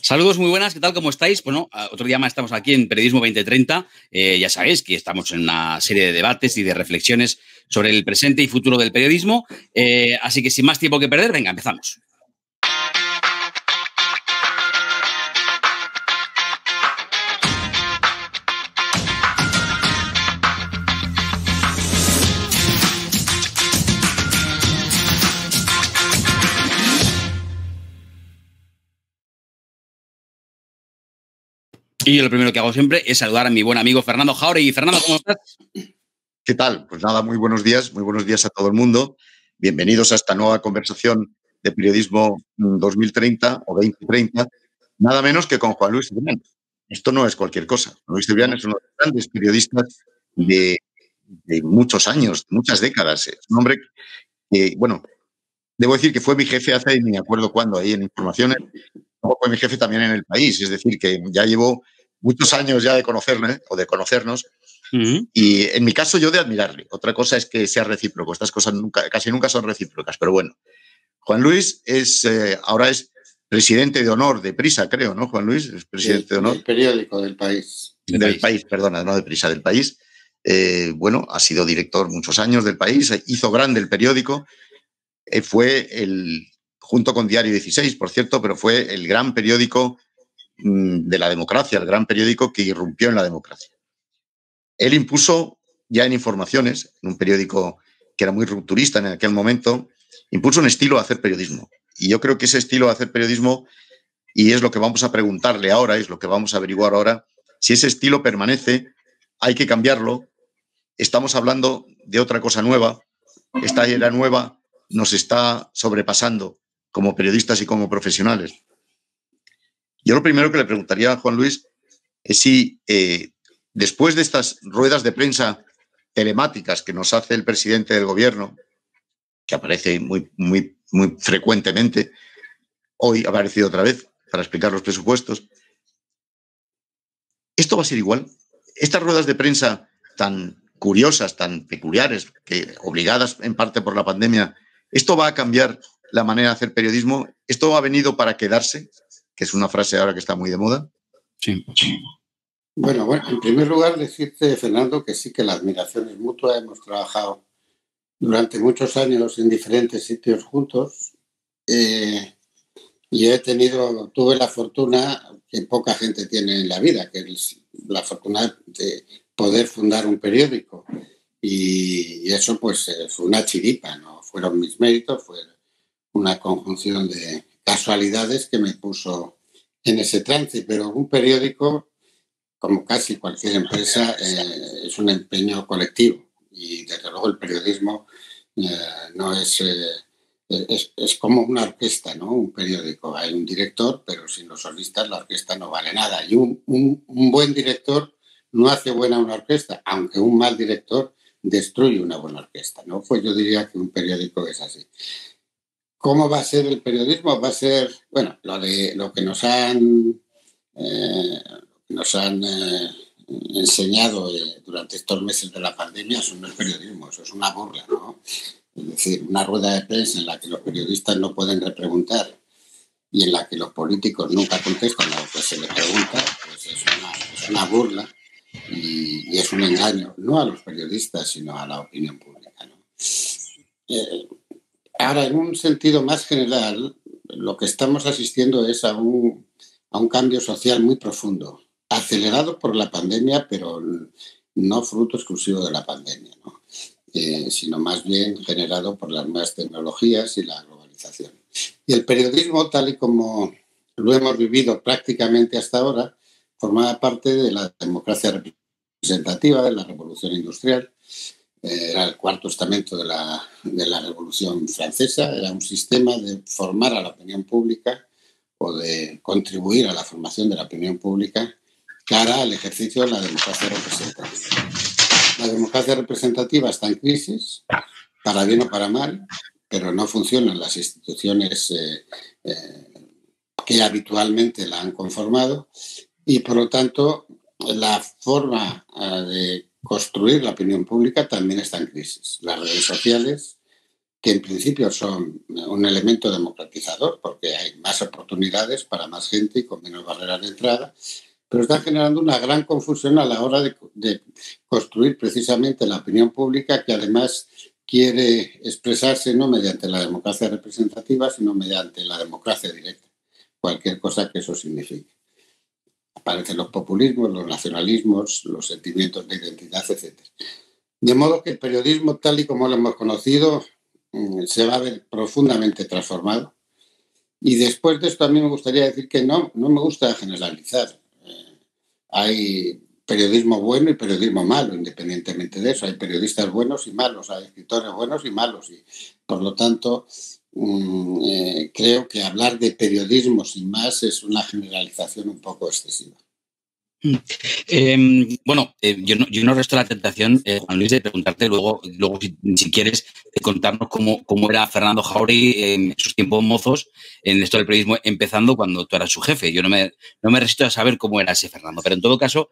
Saludos, muy buenas, ¿qué tal? ¿Cómo estáis? Bueno, otro día más estamos aquí en Periodismo 2030. Ya sabéis que estamos en una serie de debates y de reflexiones sobre el presente y futuro del periodismo. Así que sin más tiempo que perder, venga, empezamos. Y yo lo primero que hago siempre es saludar a mi buen amigo Fernando Jauregui. Fernando, ¿cómo estás? ¿Qué tal? Pues nada, muy buenos días a todo el mundo. Bienvenidos a esta nueva conversación de Periodismo 2030 o 2030, nada menos que con Juan Luis Cebrián. Esto no es cualquier cosa. Juan Luis Cebrián es uno de los grandes periodistas de muchos años, muchas décadas. Es un hombre que, bueno, debo decir que fue mi jefe hace ni me acuerdo cuándo, ahí en Informaciones, fue mi jefe también en El País, es decir, que ya llevo muchos años ya de conocerme o de conocernos. Y en mi caso yo de admirarle. Otra cosa es que sea recíproco. Estas cosas casi nunca son recíprocas, pero bueno. Juan Luis ahora es presidente de honor de Prisa, creo, ¿no, Juan Luis? Es presidente de honor. Del periódico del País. Del País, perdona, no de Prisa, del País. Bueno, ha sido director muchos años del País, hizo grande el periódico. Junto con Diario 16, por cierto, pero fue el gran periódico de la democracia, el gran periódico que irrumpió en la democracia. Él impuso ya en Informaciones, en un periódico que era muy rupturista en aquel momento, impuso un estilo de hacer periodismo. Y yo creo que ese estilo de hacer periodismo, y es lo que vamos a preguntarle ahora, es lo que vamos a averiguar ahora, si ese estilo permanece, hay que cambiarlo. Estamos hablando de otra cosa nueva. Esta era nueva nos está sobrepasando como periodistas y como profesionales. Yo lo primero que le preguntaría a Juan Luis es si después de estas ruedas de prensa telemáticas que nos hace el presidente del gobierno, que aparece muy frecuentemente, hoy ha aparecido otra vez para explicar los presupuestos, ¿esto va a ser igual? Estas ruedas de prensa tan curiosas, tan peculiares, obligadas en parte por la pandemia, ¿esto va a cambiar la manera de hacer periodismo? ¿Esto ha venido para quedarse? Que es una frase ahora que está muy de moda. Sí. Bueno, en primer lugar decirte, Fernando, que sí que la admiración es mutua. Hemos trabajado durante muchos años en diferentes sitios juntos y tuve la fortuna que poca gente tiene en la vida, que es la fortuna de poder fundar un periódico. Y eso pues fue una chiripa, no fueron mis méritos, fue una conjunción de casualidades que me puso en ese trance. Pero un periódico, como casi cualquier empresa, es un empeño colectivo, y desde luego el periodismo no es como una orquesta, ¿no? Un periódico, hay un director, pero sin los solistas la orquesta no vale nada, y un buen director no hace buena una orquesta, aunque un mal director destruye una buena orquesta, ¿no? Pues yo diría que un periódico es así. ¿Cómo va a ser el periodismo? Va a ser, bueno, lo que nos han enseñado durante estos meses de la pandemia. Eso no es periodismo, eso es una burla, ¿no? Es decir, una rueda de prensa en la que los periodistas no pueden repreguntar y en la que los políticos nunca contestan a lo que se les pregunta, pues es una burla y es un engaño, no a los periodistas, sino a la opinión pública, ¿no? Ahora, en un sentido más general, lo que estamos asistiendo es a un cambio social muy profundo, acelerado por la pandemia, pero no fruto exclusivo de la pandemia, ¿no? Sino más bien generado por las nuevas tecnologías y la globalización. Y el periodismo, tal y como lo hemos vivido prácticamente hasta ahora, formaba parte de la democracia representativa, de la revolución industrial. Era el cuarto estamento de la Revolución Francesa. Era un sistema de formar a la opinión pública o de contribuir a la formación de la opinión pública cara al ejercicio de la democracia representativa. La democracia representativa está en crisis, para bien o para mal, pero no funcionan las instituciones que habitualmente la han conformado, y por lo tanto la forma de construir la opinión pública también está en crisis. Las redes sociales que en principio son un elemento democratizador porque hay más oportunidades para más gente y con menos barreras de entrada, pero están generando una gran confusión a la hora de construir precisamente la opinión pública, que además quiere expresarse no mediante la democracia representativa, sino mediante la democracia directa, cualquier cosa que eso signifique. Aparecen los populismos, los nacionalismos, los sentimientos de identidad, etc. De modo que el periodismo, tal y como lo hemos conocido, se va a ver profundamente transformado. Y después de esto a mí me gustaría decir que no me gusta generalizar. Hay periodismo bueno y periodismo malo, independientemente de eso. Hay periodistas buenos y malos, hay escritores buenos y malos. Y, por lo tanto, creo que hablar de periodismo sin más es una generalización un poco excesiva. Yo no resto la tentación, Juan Luis, de preguntarte luego si quieres, de contarnos cómo era Fernando Jáuregui en sus tiempos mozos en esto del periodismo, empezando cuando tú eras su jefe. Yo no me resisto a saber cómo era ese Fernando, pero en todo caso,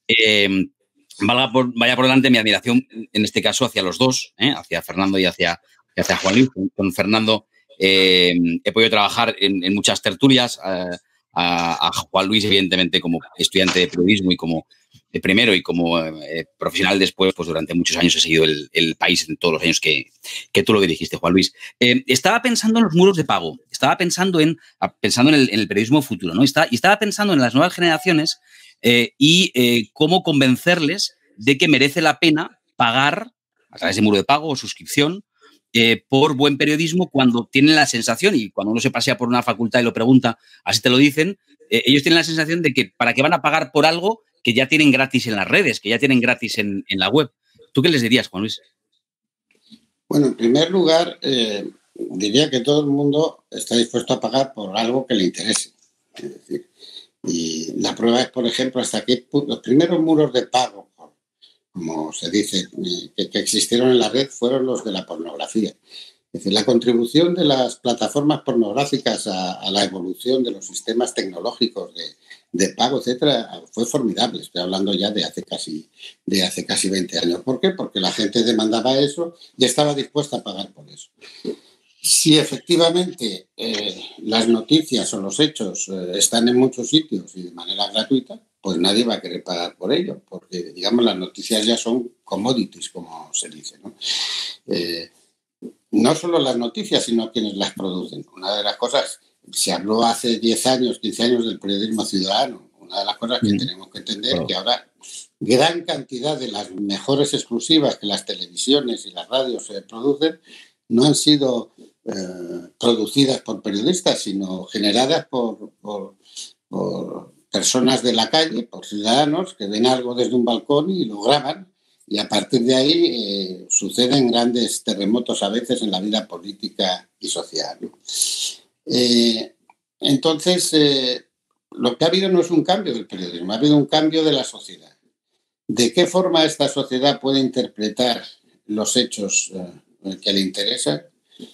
vaya por delante mi admiración, en este caso, hacia los dos, hacia Fernando y hacia Juan Luis. Con Fernando he podido trabajar en muchas tertulias, a Juan Luis, evidentemente, como estudiante de periodismo y como primero y como profesional después, pues durante muchos años he seguido el país en todos los años que tú lo dirigiste, Juan Luis. Estaba pensando en los muros de pago, estaba pensando en el periodismo futuro, ¿no? Estaba pensando en las nuevas generaciones y cómo convencerles de que merece la pena pagar a través de muro de pago o suscripción por buen periodismo, cuando tienen la sensación, y cuando uno se pasea por una facultad y lo pregunta, así te lo dicen, ellos tienen la sensación de que para qué van a pagar por algo que ya tienen gratis en las redes, que ya tienen gratis en la web. ¿Tú qué les dirías, Juan Luis? Bueno, en primer lugar, diría que todo el mundo está dispuesto a pagar por algo que le interese. Es decir, y la prueba es, por ejemplo, hasta qué punto los primeros muros de pago, como se dice, que existieron en la red, fueron los de la pornografía. Es decir, la contribución de las plataformas pornográficas a la evolución de los sistemas tecnológicos de pago, etcétera, fue formidable. Estoy hablando ya de hace casi 20 años. ¿Por qué? Porque la gente demandaba eso y estaba dispuesta a pagar por eso. Si efectivamente las noticias o los hechos están en muchos sitios y de manera gratuita, pues nadie va a querer pagar por ello, porque, digamos, las noticias ya son commodities, como se dice, ¿no? No solo las noticias, sino quienes las producen. Una de las cosas, se habló hace 10 años, 15 años del periodismo ciudadano. Una de las cosas que tenemos que entender es que ahora gran cantidad de las mejores exclusivas que las televisiones y las radios producen no han sido producidas por periodistas, sino generadas por personas de la calle, por ciudadanos que ven algo desde un balcón y lo graban, y a partir de ahí suceden grandes terremotos a veces en la vida política y social, ¿no? Entonces, lo que ha habido no es un cambio del periodismo, ha habido un cambio de la sociedad. ¿De qué forma esta sociedad puede interpretar los hechos que le interesan?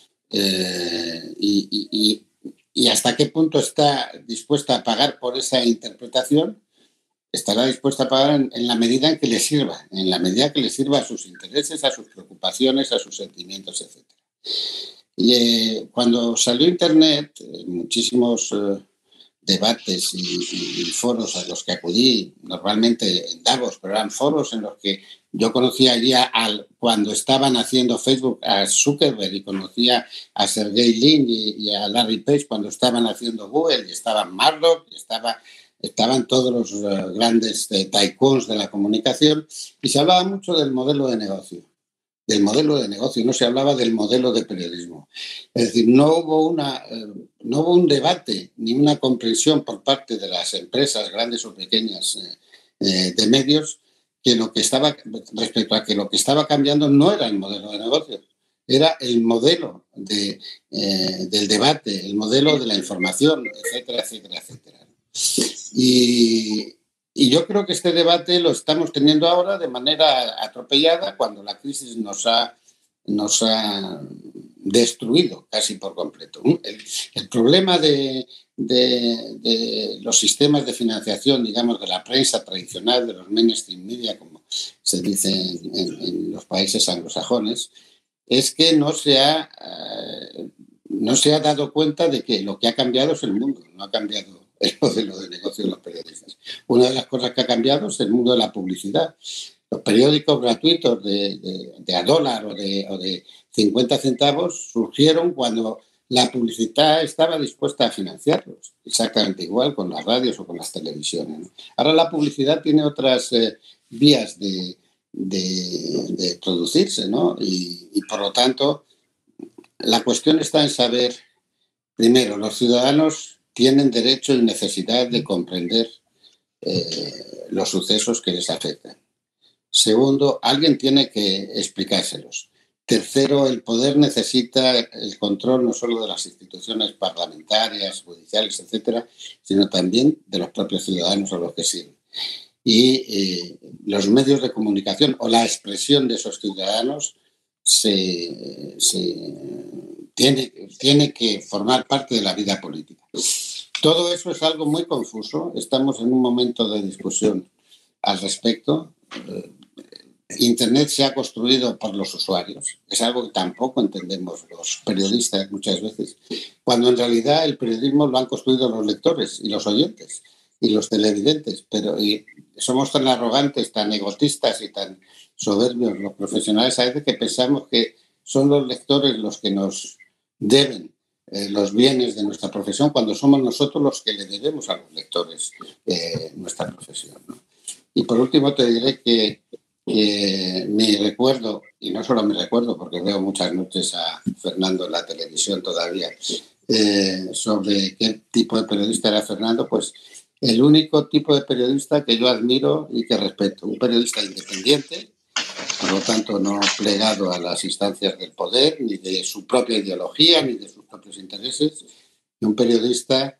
Y hasta qué punto está dispuesta a pagar por esa interpretación. Estará dispuesta a pagar en la medida en que le sirva, en la medida que le sirva a sus intereses, a sus preocupaciones, a sus sentimientos, etc. Y cuando salió Internet, muchísimos debates y foros a los que acudí, normalmente en Davos, pero eran foros en los que yo conocía allí cuando estaban haciendo Facebook a Zuckerberg, y conocía a Sergey Lin y a Larry Page cuando estaban haciendo Google, y estaban Murdoch, y estaban todos los grandes tycoons de la comunicación, y se hablaba mucho del modelo de negocio. No se hablaba del modelo de periodismo. Es decir, no hubo un debate ni una comprensión por parte de las empresas, grandes o pequeñas, de medios, respecto a que lo que estaba cambiando no era el modelo de negocio, era el modelo del debate, el modelo de la información, etcétera, etcétera, etcétera. Y yo creo que este debate lo estamos teniendo ahora de manera atropellada, cuando la crisis nos ha destruido casi por completo. El problema de los sistemas de financiación, digamos, de la prensa tradicional, de los mainstream media, como se dice en los países anglosajones, es que no se ha dado cuenta de que lo que ha cambiado es el mundo, no ha cambiado el modelo de negocio de los periodistas. Una de las cosas que ha cambiado es el mundo de la publicidad. Los periódicos gratuitos de a dólar o de 50 centavos surgieron cuando la publicidad estaba dispuesta a financiarlos. Exactamente igual con las radios o con las televisiones, ¿no? Ahora la publicidad tiene otras vías de producirse, ¿no? Y por lo tanto, la cuestión está en saber, primero, los ciudadanos tienen derecho y necesidad de comprender los sucesos que les afectan. Segundo, alguien tiene que explicárselos. Tercero, el poder necesita el control no solo de las instituciones parlamentarias, judiciales, etcétera, sino también de los propios ciudadanos a los que sirven. Y los medios de comunicación o la expresión de esos ciudadanos tiene que formar parte de la vida política. Todo eso es algo muy confuso. Estamos en un momento de discusión al respecto. Internet se ha construido por los usuarios. Es algo que tampoco entendemos los periodistas muchas veces, cuando en realidad el periodismo lo han construido los lectores y los oyentes y los televidentes. Pero somos tan arrogantes, tan egoístas y tan soberbios los profesionales a veces que pensamos que son los lectores los que nos deben los bienes de nuestra profesión, cuando somos nosotros los que le debemos a los lectores nuestra profesión, ¿no? Y por último te diré que mi recuerdo, y no solo mi recuerdo porque veo muchas noches a Fernando en la televisión todavía, sobre qué tipo de periodista era Fernando, pues el único tipo de periodista que yo admiro y que respeto, un periodista independiente, por lo tanto no plegado a las instancias del poder, ni de su propia ideología, ni de sus propios intereses, y un periodista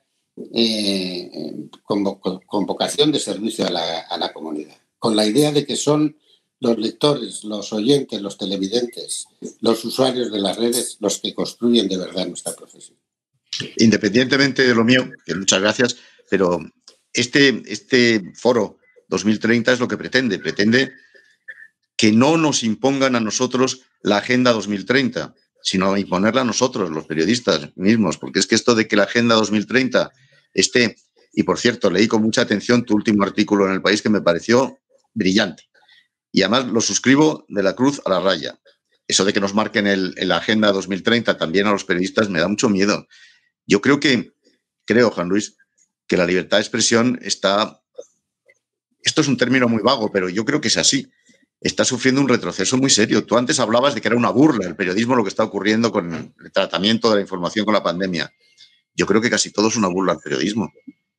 con vocación de servicio a la comunidad, con la idea de que son los lectores, los oyentes, los televidentes, los usuarios de las redes los que construyen de verdad nuestra profesión. Independientemente de lo mío, que muchas gracias, pero este foro 2030 es lo que pretende que no nos impongan a nosotros la Agenda 2030, sino imponerla a nosotros, los periodistas mismos, porque es que esto de que la Agenda 2030 esté, y por cierto, leí con mucha atención tu último artículo en El País que me pareció brillante, y además lo suscribo de la cruz a la raya. Eso de que nos marquen en la Agenda 2030 también a los periodistas me da mucho miedo. Yo creo, Juan Luis, que la libertad de expresión está, esto es un término muy vago, pero yo creo que es así, está sufriendo un retroceso muy serio. Tú antes hablabas de que era una burla el periodismo lo que está ocurriendo con el tratamiento de la información con la pandemia. Yo creo que casi todo es una burla al periodismo.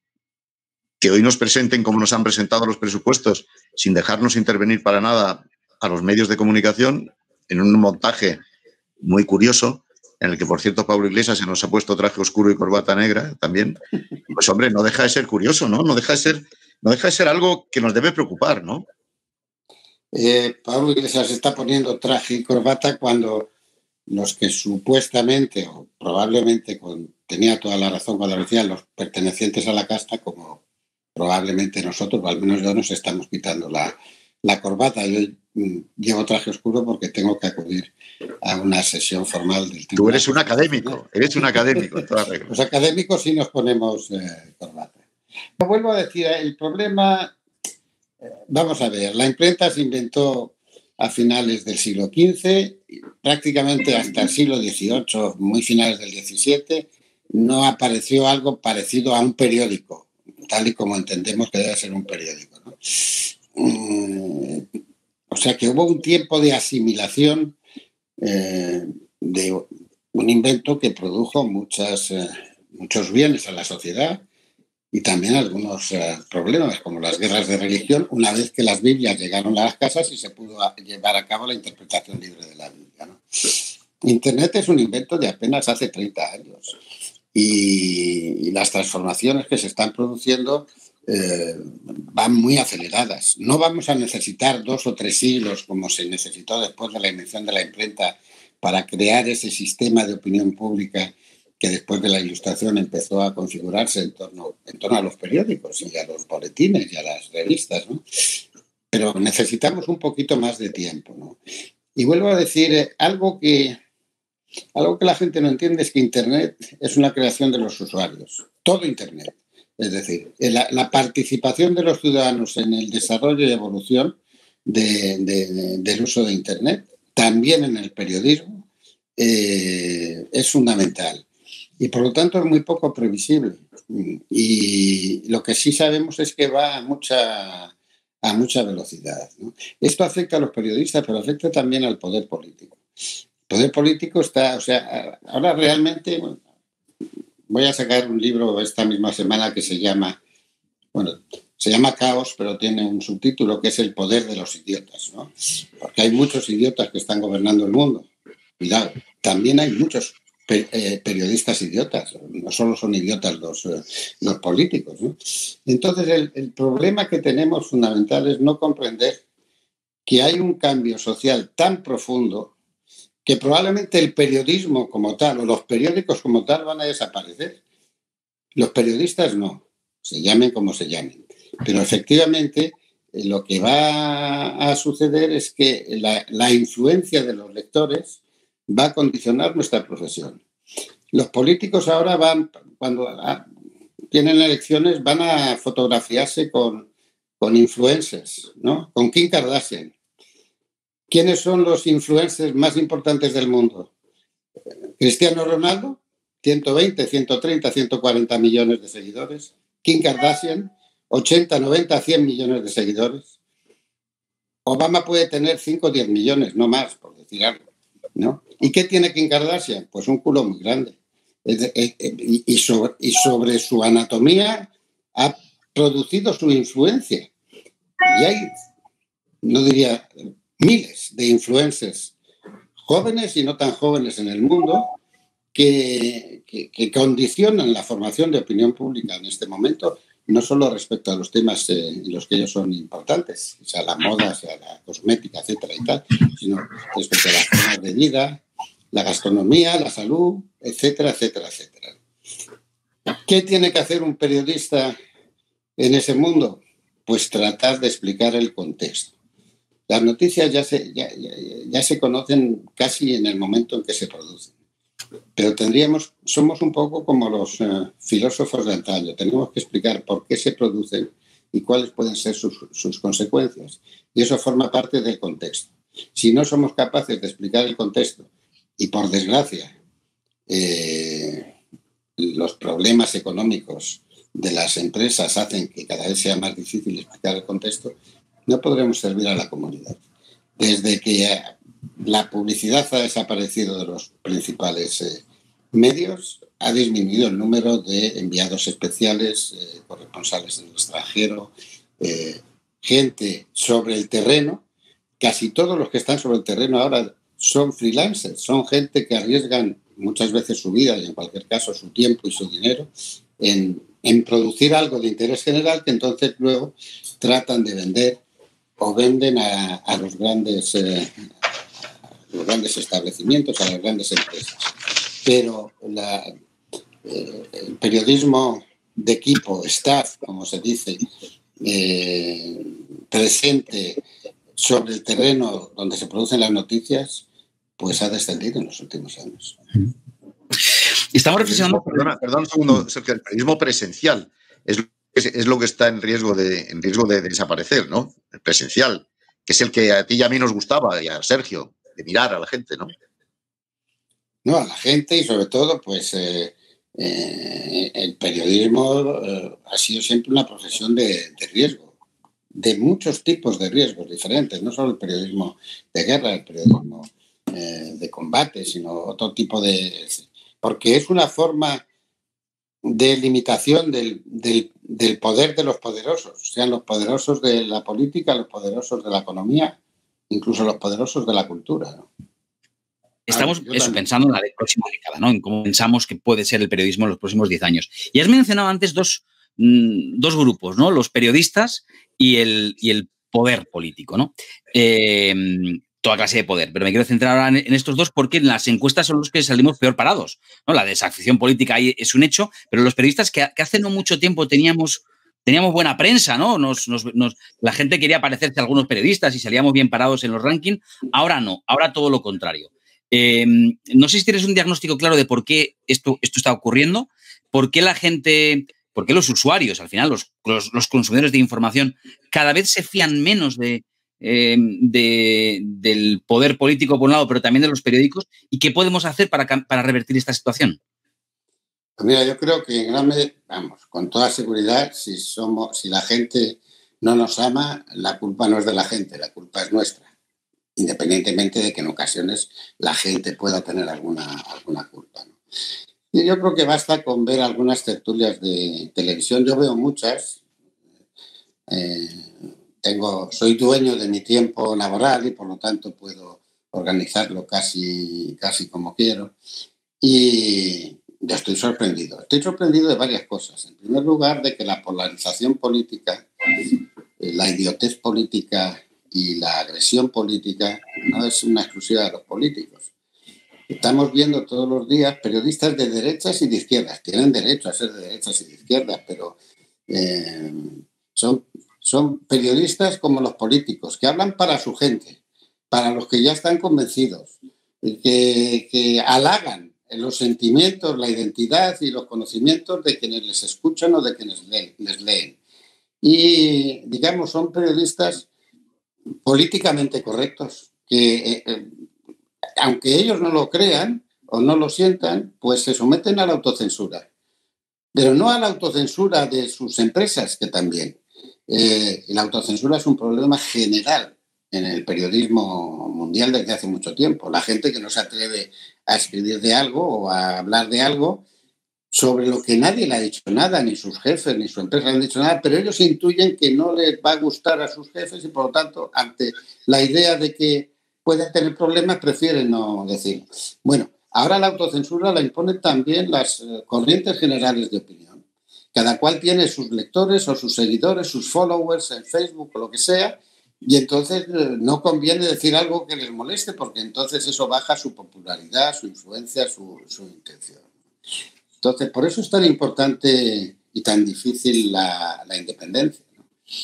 Que hoy nos presenten como nos han presentado los presupuestos, sin dejarnos intervenir para nada a los medios de comunicación, en un montaje muy curioso, en el que, por cierto, Pablo Iglesias se nos ha puesto traje oscuro y corbata negra también. Pues, hombre, no deja de ser curioso, ¿no? No deja de ser algo que nos debe preocupar, ¿no? Pablo Iglesias está poniendo traje y corbata cuando los que supuestamente o probablemente tenía toda la razón cuando decían los pertenecientes a la casta, como probablemente nosotros, o al menos yo, nos estamos quitando la corbata. Yo llevo traje oscuro porque tengo que acudir a una sesión formal del tribunal. Tú eres un académico, Los académicos sí nos ponemos corbata. Vuelvo a decir, el problema, vamos a ver, la imprenta se inventó a finales del siglo XV, prácticamente hasta el siglo XVIII, muy finales del XVII, no apareció algo parecido a un periódico, tal y como entendemos que debe ser un periódico, ¿no? O sea que hubo un tiempo de asimilación de un invento que produjo muchos bienes a la sociedad y también algunos problemas, como las guerras de religión, una vez que las Biblias llegaron a las casas y se pudo llevar a cabo la interpretación libre de la Biblia, ¿no? Internet es un invento de apenas hace 30 años y las transformaciones que se están produciendo van muy aceleradas. No vamos a necesitar 2 o 3 siglos como se necesitó después de la invención de la imprenta para crear ese sistema de opinión pública que después de la Ilustración empezó a configurarse en torno a los periódicos y a los boletines y a las revistas, ¿no? Pero necesitamos un poquito más de tiempo, ¿no? Y vuelvo a decir algo que la gente no entiende, es que Internet es una creación de los usuarios, todo Internet. Es decir, la participación de los ciudadanos en el desarrollo y evolución del uso de Internet, también en el periodismo, es fundamental. Y por lo tanto es muy poco previsible. Y lo que sí sabemos es que va a mucha velocidad, ¿no? Esto afecta a los periodistas, pero afecta también al poder político. El poder político está, o sea, ahora realmente, bueno, voy a sacar un libro esta misma semana que se llama Caos, pero tiene un subtítulo que es El poder de los idiotas, ¿no? Porque hay muchos idiotas que están gobernando el mundo. Cuidado, también hay muchos periodistas idiotas, no solo son idiotas los políticos, ¿no? Entonces, el problema que tenemos fundamental es no comprender que hay un cambio social tan profundo que probablemente el periodismo como tal o los periódicos como tal van a desaparecer. Los periodistas no, se llamen como se llamen. Pero efectivamente lo que va a suceder es que la influencia de los lectores va a condicionar nuestra profesión. Los políticos ahora cuando tienen elecciones, van a fotografiarse con influencers, ¿no? Con Kim Kardashian. ¿Quiénes son los influencers más importantes del mundo? Cristiano Ronaldo, 120, 130, 140 millones de seguidores. Kim Kardashian, 80, 90, 100 millones de seguidores. Obama puede tener 5 o 10 millones, no más, por decir algo, ¿no? ¿Y qué tiene Kim Kardashian? Pues un culo muy grande. Y sobre su anatomía ha producido su influencia. Y hay, no diría, miles de influencers jóvenes y no tan jóvenes en el mundo que condicionan la formación de opinión pública en este momento, no solo respecto a los temas en los que ellos son importantes, o sea, la moda, o sea, la cosmética, etcétera y tal, sino respecto a las formas de vida, la gastronomía, la salud, etcétera, etcétera, etcétera. ¿Qué tiene que hacer un periodista en ese mundo? Pues tratar de explicar el contexto. Las noticias ya se conocen casi en el momento en que se producen. Pero somos un poco como los filósofos de antaño. Tenemos que explicar por qué se producen y cuáles pueden ser sus consecuencias. Y eso forma parte del contexto. Si no somos capaces de explicar el contexto y, por desgracia, los problemas económicos de las empresas hacen que cada vez sea más difícil explicar el contexto, no podremos servir a la comunidad. Desde que la publicidad ha desaparecido de los principales medios, ha disminuido el número de enviados especiales, corresponsales en el extranjero, gente sobre el terreno. Casi todos los que están sobre el terreno ahora son freelancers, son gente que arriesgan muchas veces su vida y en cualquier caso su tiempo y su dinero en producir algo de interés general que entonces luego tratan de vender o venden a los grandes establecimientos, a las grandes empresas. Pero el periodismo de equipo, staff, como se dice, presente sobre el terreno donde se producen las noticias, pues ha descendido en los últimos años. Estamos reflexionando. Perdón un segundo, Sergio. El periodismo presencial es lo que está en riesgo de desaparecer, ¿no? El presencial, que es el que a ti y a mí nos gustaba, y a Sergio, de mirar a la gente, ¿no? No, a la gente y sobre todo, pues el periodismo ha sido siempre una profesión de riesgo, de muchos tipos de riesgos diferentes, no solo el periodismo de guerra, el periodismo de combate, sino otro tipo de... Porque es una forma de limitación del poder de los poderosos, sean los poderosos de la política, los poderosos de la economía, incluso los poderosos de la cultura, ¿no? Estamos pensando en la próxima década, ¿no? En cómo pensamos que puede ser el periodismo en los próximos 10 años. Y has mencionado antes dos grupos, ¿no? Los periodistas y el poder político, ¿no? Toda clase de poder. Pero me quiero centrar ahora en estos dos porque en las encuestas son los que salimos peor parados, ¿no? La desafección política ahí es un hecho, pero los periodistas que hace no mucho tiempo teníamos teníamos buena prensa, ¿no? La gente quería parecerse a algunos periodistas y salíamos bien parados en los rankings. Ahora no, ahora todo lo contrario. No sé si tienes un diagnóstico claro de por qué esto está ocurriendo, por qué la gente, por qué los usuarios, al final, los consumidores de información, cada vez se fían menos del poder político por un lado, pero también de los periódicos, y qué podemos hacer para revertir esta situación. Pues mira, yo creo que en gran medida, vamos, con toda seguridad, si la gente no nos ama, la culpa no es de la gente, la culpa es nuestra, independientemente de que en ocasiones la gente pueda tener alguna culpa, ¿no? Y yo creo que basta con ver algunas tertulias de televisión. Yo veo muchas. Soy dueño de mi tiempo laboral y por lo tanto puedo organizarlo casi como quiero. Y yo estoy sorprendido. Estoy sorprendido de varias cosas. En primer lugar, de que la polarización política, la idiotez política y la agresión política no es una exclusiva de los políticos. Estamos viendo todos los días periodistas de derechas y de izquierdas. Tienen derecho a ser de derechas y de izquierdas, pero son periodistas como los políticos, que hablan para su gente, para los que ya están convencidos, que halagan los sentimientos, la identidad y los conocimientos de quienes les escuchan o de quienes les leen. Y, digamos, son periodistas políticamente correctos, que aunque ellos no lo crean o no lo sientan, pues se someten a la autocensura. Pero no a la autocensura de sus empresas, que también. La autocensura es un problema general en el periodismo mundial desde hace mucho tiempo. La gente que no se atreve a escribir de algo o a hablar de algo sobre lo que nadie le ha dicho nada, ni sus jefes ni su empresa le han dicho nada, pero ellos intuyen que no les va a gustar a sus jefes y por lo tanto, ante la idea de que pueden tener problemas, prefieren no decir. Bueno, ahora la autocensura la imponen también las corrientes generales de opinión. Cada cual tiene sus lectores o sus seguidores, sus followers en Facebook o lo que sea, y entonces no conviene decir algo que les moleste porque entonces eso baja su popularidad, su influencia, su intención. Entonces, por eso es tan importante y tan difícil la independencia, ¿no?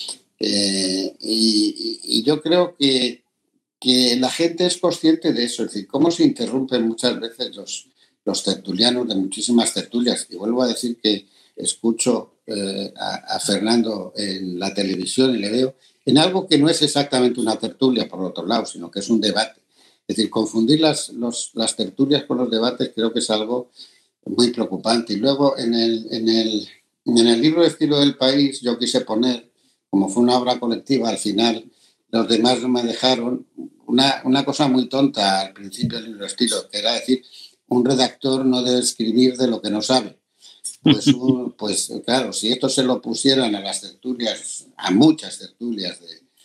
Y yo creo que la gente es consciente de eso, es decir, cómo se interrumpen muchas veces los tertulianos de muchísimas tertulias. Y vuelvo a decir que escucho a Fernando en la televisión y le veo en algo que no es exactamente una tertulia, por otro lado, sino que es un debate. Es decir, confundir las tertulias con los debates creo que es algo muy preocupante. Y luego en el libro de Estilo del País yo quise poner, como fue una obra colectiva, al final los demás no me dejaron, una cosa muy tonta al principio del libro de Estilo, que era decir, un redactor no debe escribir de lo que no sabe. Pues claro, si esto se lo pusieran a las tertulias, a muchas tertulias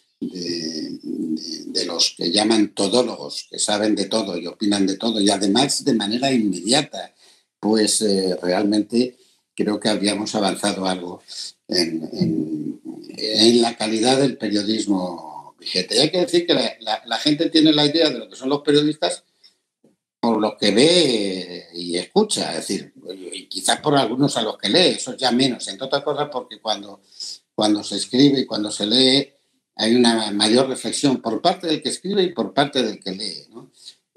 de los que llaman todólogos, que saben de todo y opinan de todo, y además de manera inmediata, pues realmente creo que habríamos avanzado algo en la calidad del periodismo vigente. Y hay que decir que la gente tiene la idea de lo que son los periodistas por lo que ve y escucha, es decir, y quizás por algunos a los que lee, eso ya menos, entre otras cosas porque cuando se escribe y cuando se lee hay una mayor reflexión por parte del que escribe y por parte del que lee, ¿no?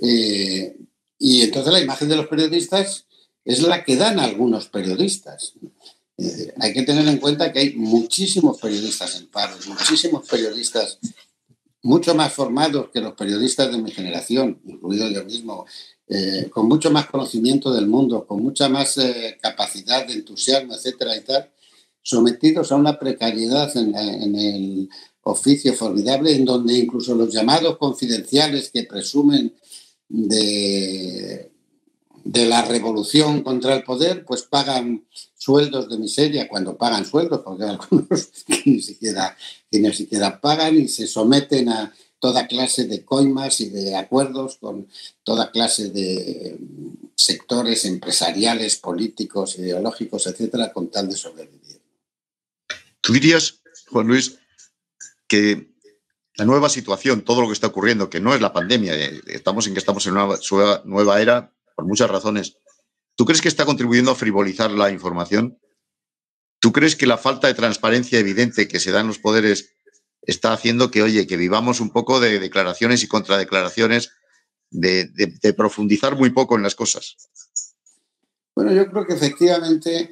Y entonces la imagen de los periodistas es la que dan algunos periodistas. Hay que tener en cuenta que hay muchísimos periodistas en paro, muchísimos periodistas mucho más formados que los periodistas de mi generación, incluido yo mismo, con mucho más conocimiento del mundo, con mucha más capacidad de entusiasmo, etcétera y tal, sometidos a una precariedad en el oficio formidable, en donde incluso los llamados confidenciales que presumen de la revolución contra el poder, pues pagan sueldos de miseria cuando pagan sueldos, porque hay algunos que ni siquiera pagan y se someten a toda clase de coimas y de acuerdos con toda clase de sectores empresariales, políticos, ideológicos, etcétera, con tal de sobrevivir. ¿Tú dirías, Juan Luis, que la nueva situación, todo lo que está ocurriendo, que no es la pandemia, estamos en una nueva era, por muchas razones, ¿tú crees que está contribuyendo a frivolizar la información? ¿Tú crees que la falta de transparencia evidente que se da en los poderes está haciendo que, oye, que vivamos un poco de declaraciones y contradeclaraciones, de profundizar muy poco en las cosas? Bueno, yo creo que efectivamente,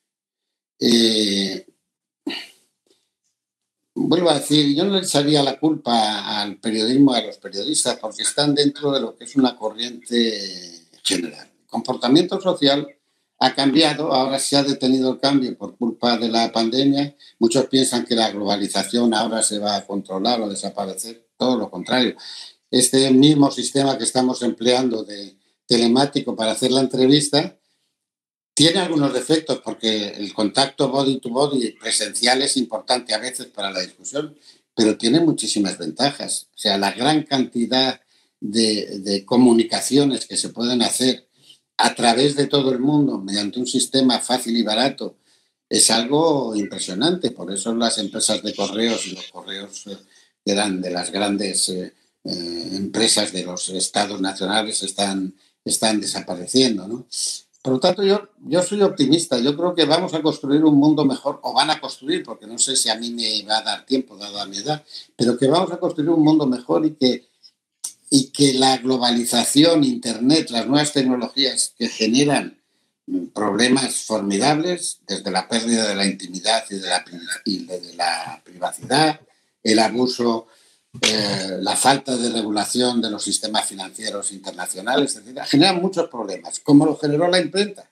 vuelvo a decir, yo no le echaría la culpa al periodismo, a los periodistas, porque están dentro de lo que es una corriente general. El comportamiento social ha cambiado, ahora se ha detenido el cambio por culpa de la pandemia. Muchos piensan que la globalización ahora se va a controlar o desaparecer, todo lo contrario. Este mismo sistema que estamos empleando de telemático para hacer la entrevista tiene algunos defectos porque el contacto body to body presencial es importante a veces para la discusión, pero tiene muchísimas ventajas. O sea, la gran cantidad de comunicaciones que se pueden hacer a través de todo el mundo mediante un sistema fácil y barato es algo impresionante. Por eso las empresas de correos y los correos que eran de las grandes empresas de los estados nacionales están desapareciendo, ¿no? Por lo tanto, yo soy optimista. Yo creo que vamos a construir un mundo mejor, o van a construir, porque no sé si a mí me va a dar tiempo, dado a mi edad, pero que vamos a construir un mundo mejor y que la globalización, Internet, las nuevas tecnologías que generan problemas formidables, desde la pérdida de la intimidad y de la privacidad, el abuso, la falta de regulación de los sistemas financieros internacionales, etc., generan muchos problemas, como lo generó la imprenta.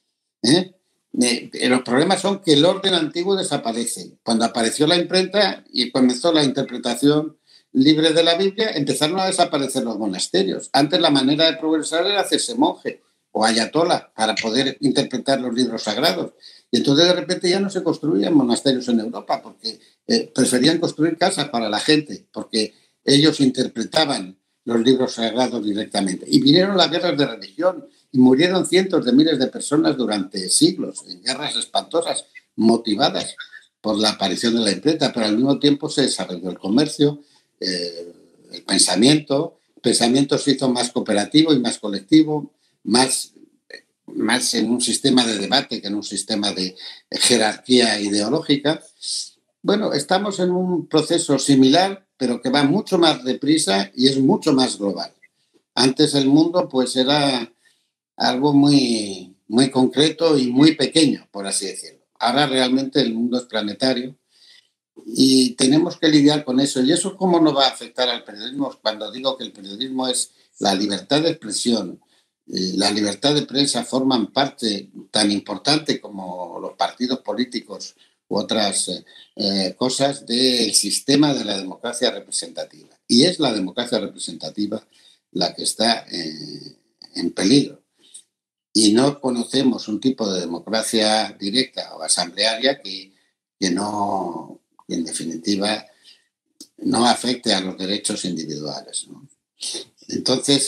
Los problemas son que el orden antiguo desaparece. Cuando apareció la imprenta y comenzó la interpretación libre de la Biblia, empezaron a desaparecer los monasterios. Antes la manera de progresar era hacerse monje o ayatola para poder interpretar los libros sagrados. Y entonces de repente ya no se construían monasterios en Europa porque preferían construir casas para la gente, porque ellos interpretaban los libros sagrados directamente. Y vinieron las guerras de religión y murieron cientos de miles de personas durante siglos, en guerras espantosas, motivadas por la aparición de la imprenta, pero al mismo tiempo se desarrolló el comercio, el pensamiento se hizo más cooperativo y más colectivo, más en un sistema de debate que en un sistema de jerarquía ideológica. Bueno, estamos en un proceso similar, pero que va mucho más deprisa y es mucho más global. Antes el mundo pues era algo muy, muy concreto y muy pequeño, por así decirlo. Ahora realmente el mundo es planetario y tenemos que lidiar con eso. ¿Y eso cómo nos va a afectar al periodismo? Cuando digo que el periodismo es la libertad de expresión, la libertad de prensa forman parte tan importante como los partidos políticos u otras cosas del sistema de la democracia representativa. Y es la democracia representativa la que está en peligro. Y no conocemos un tipo de democracia directa o asamblearia que en definitiva, no afecte a los derechos individuales, ¿no? Entonces,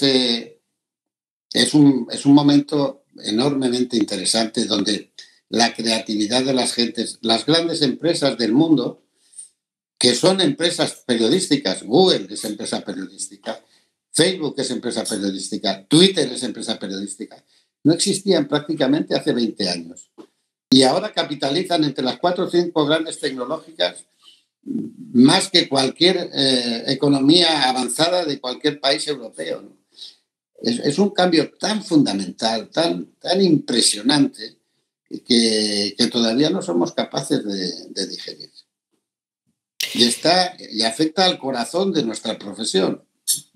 es un momento enormemente interesante donde la creatividad de las gentes, las grandes empresas del mundo, que son empresas periodísticas, Google es empresa periodística, Facebook es empresa periodística, Twitter es empresa periodística, no existían prácticamente hace 20 años. Y ahora capitalizan entre las 4 o 5 grandes tecnológicas más que cualquier economía avanzada de cualquier país europeo, ¿no? Es un cambio tan fundamental, tan impresionante, que todavía no somos capaces de digerir. Y afecta al corazón de nuestra profesión.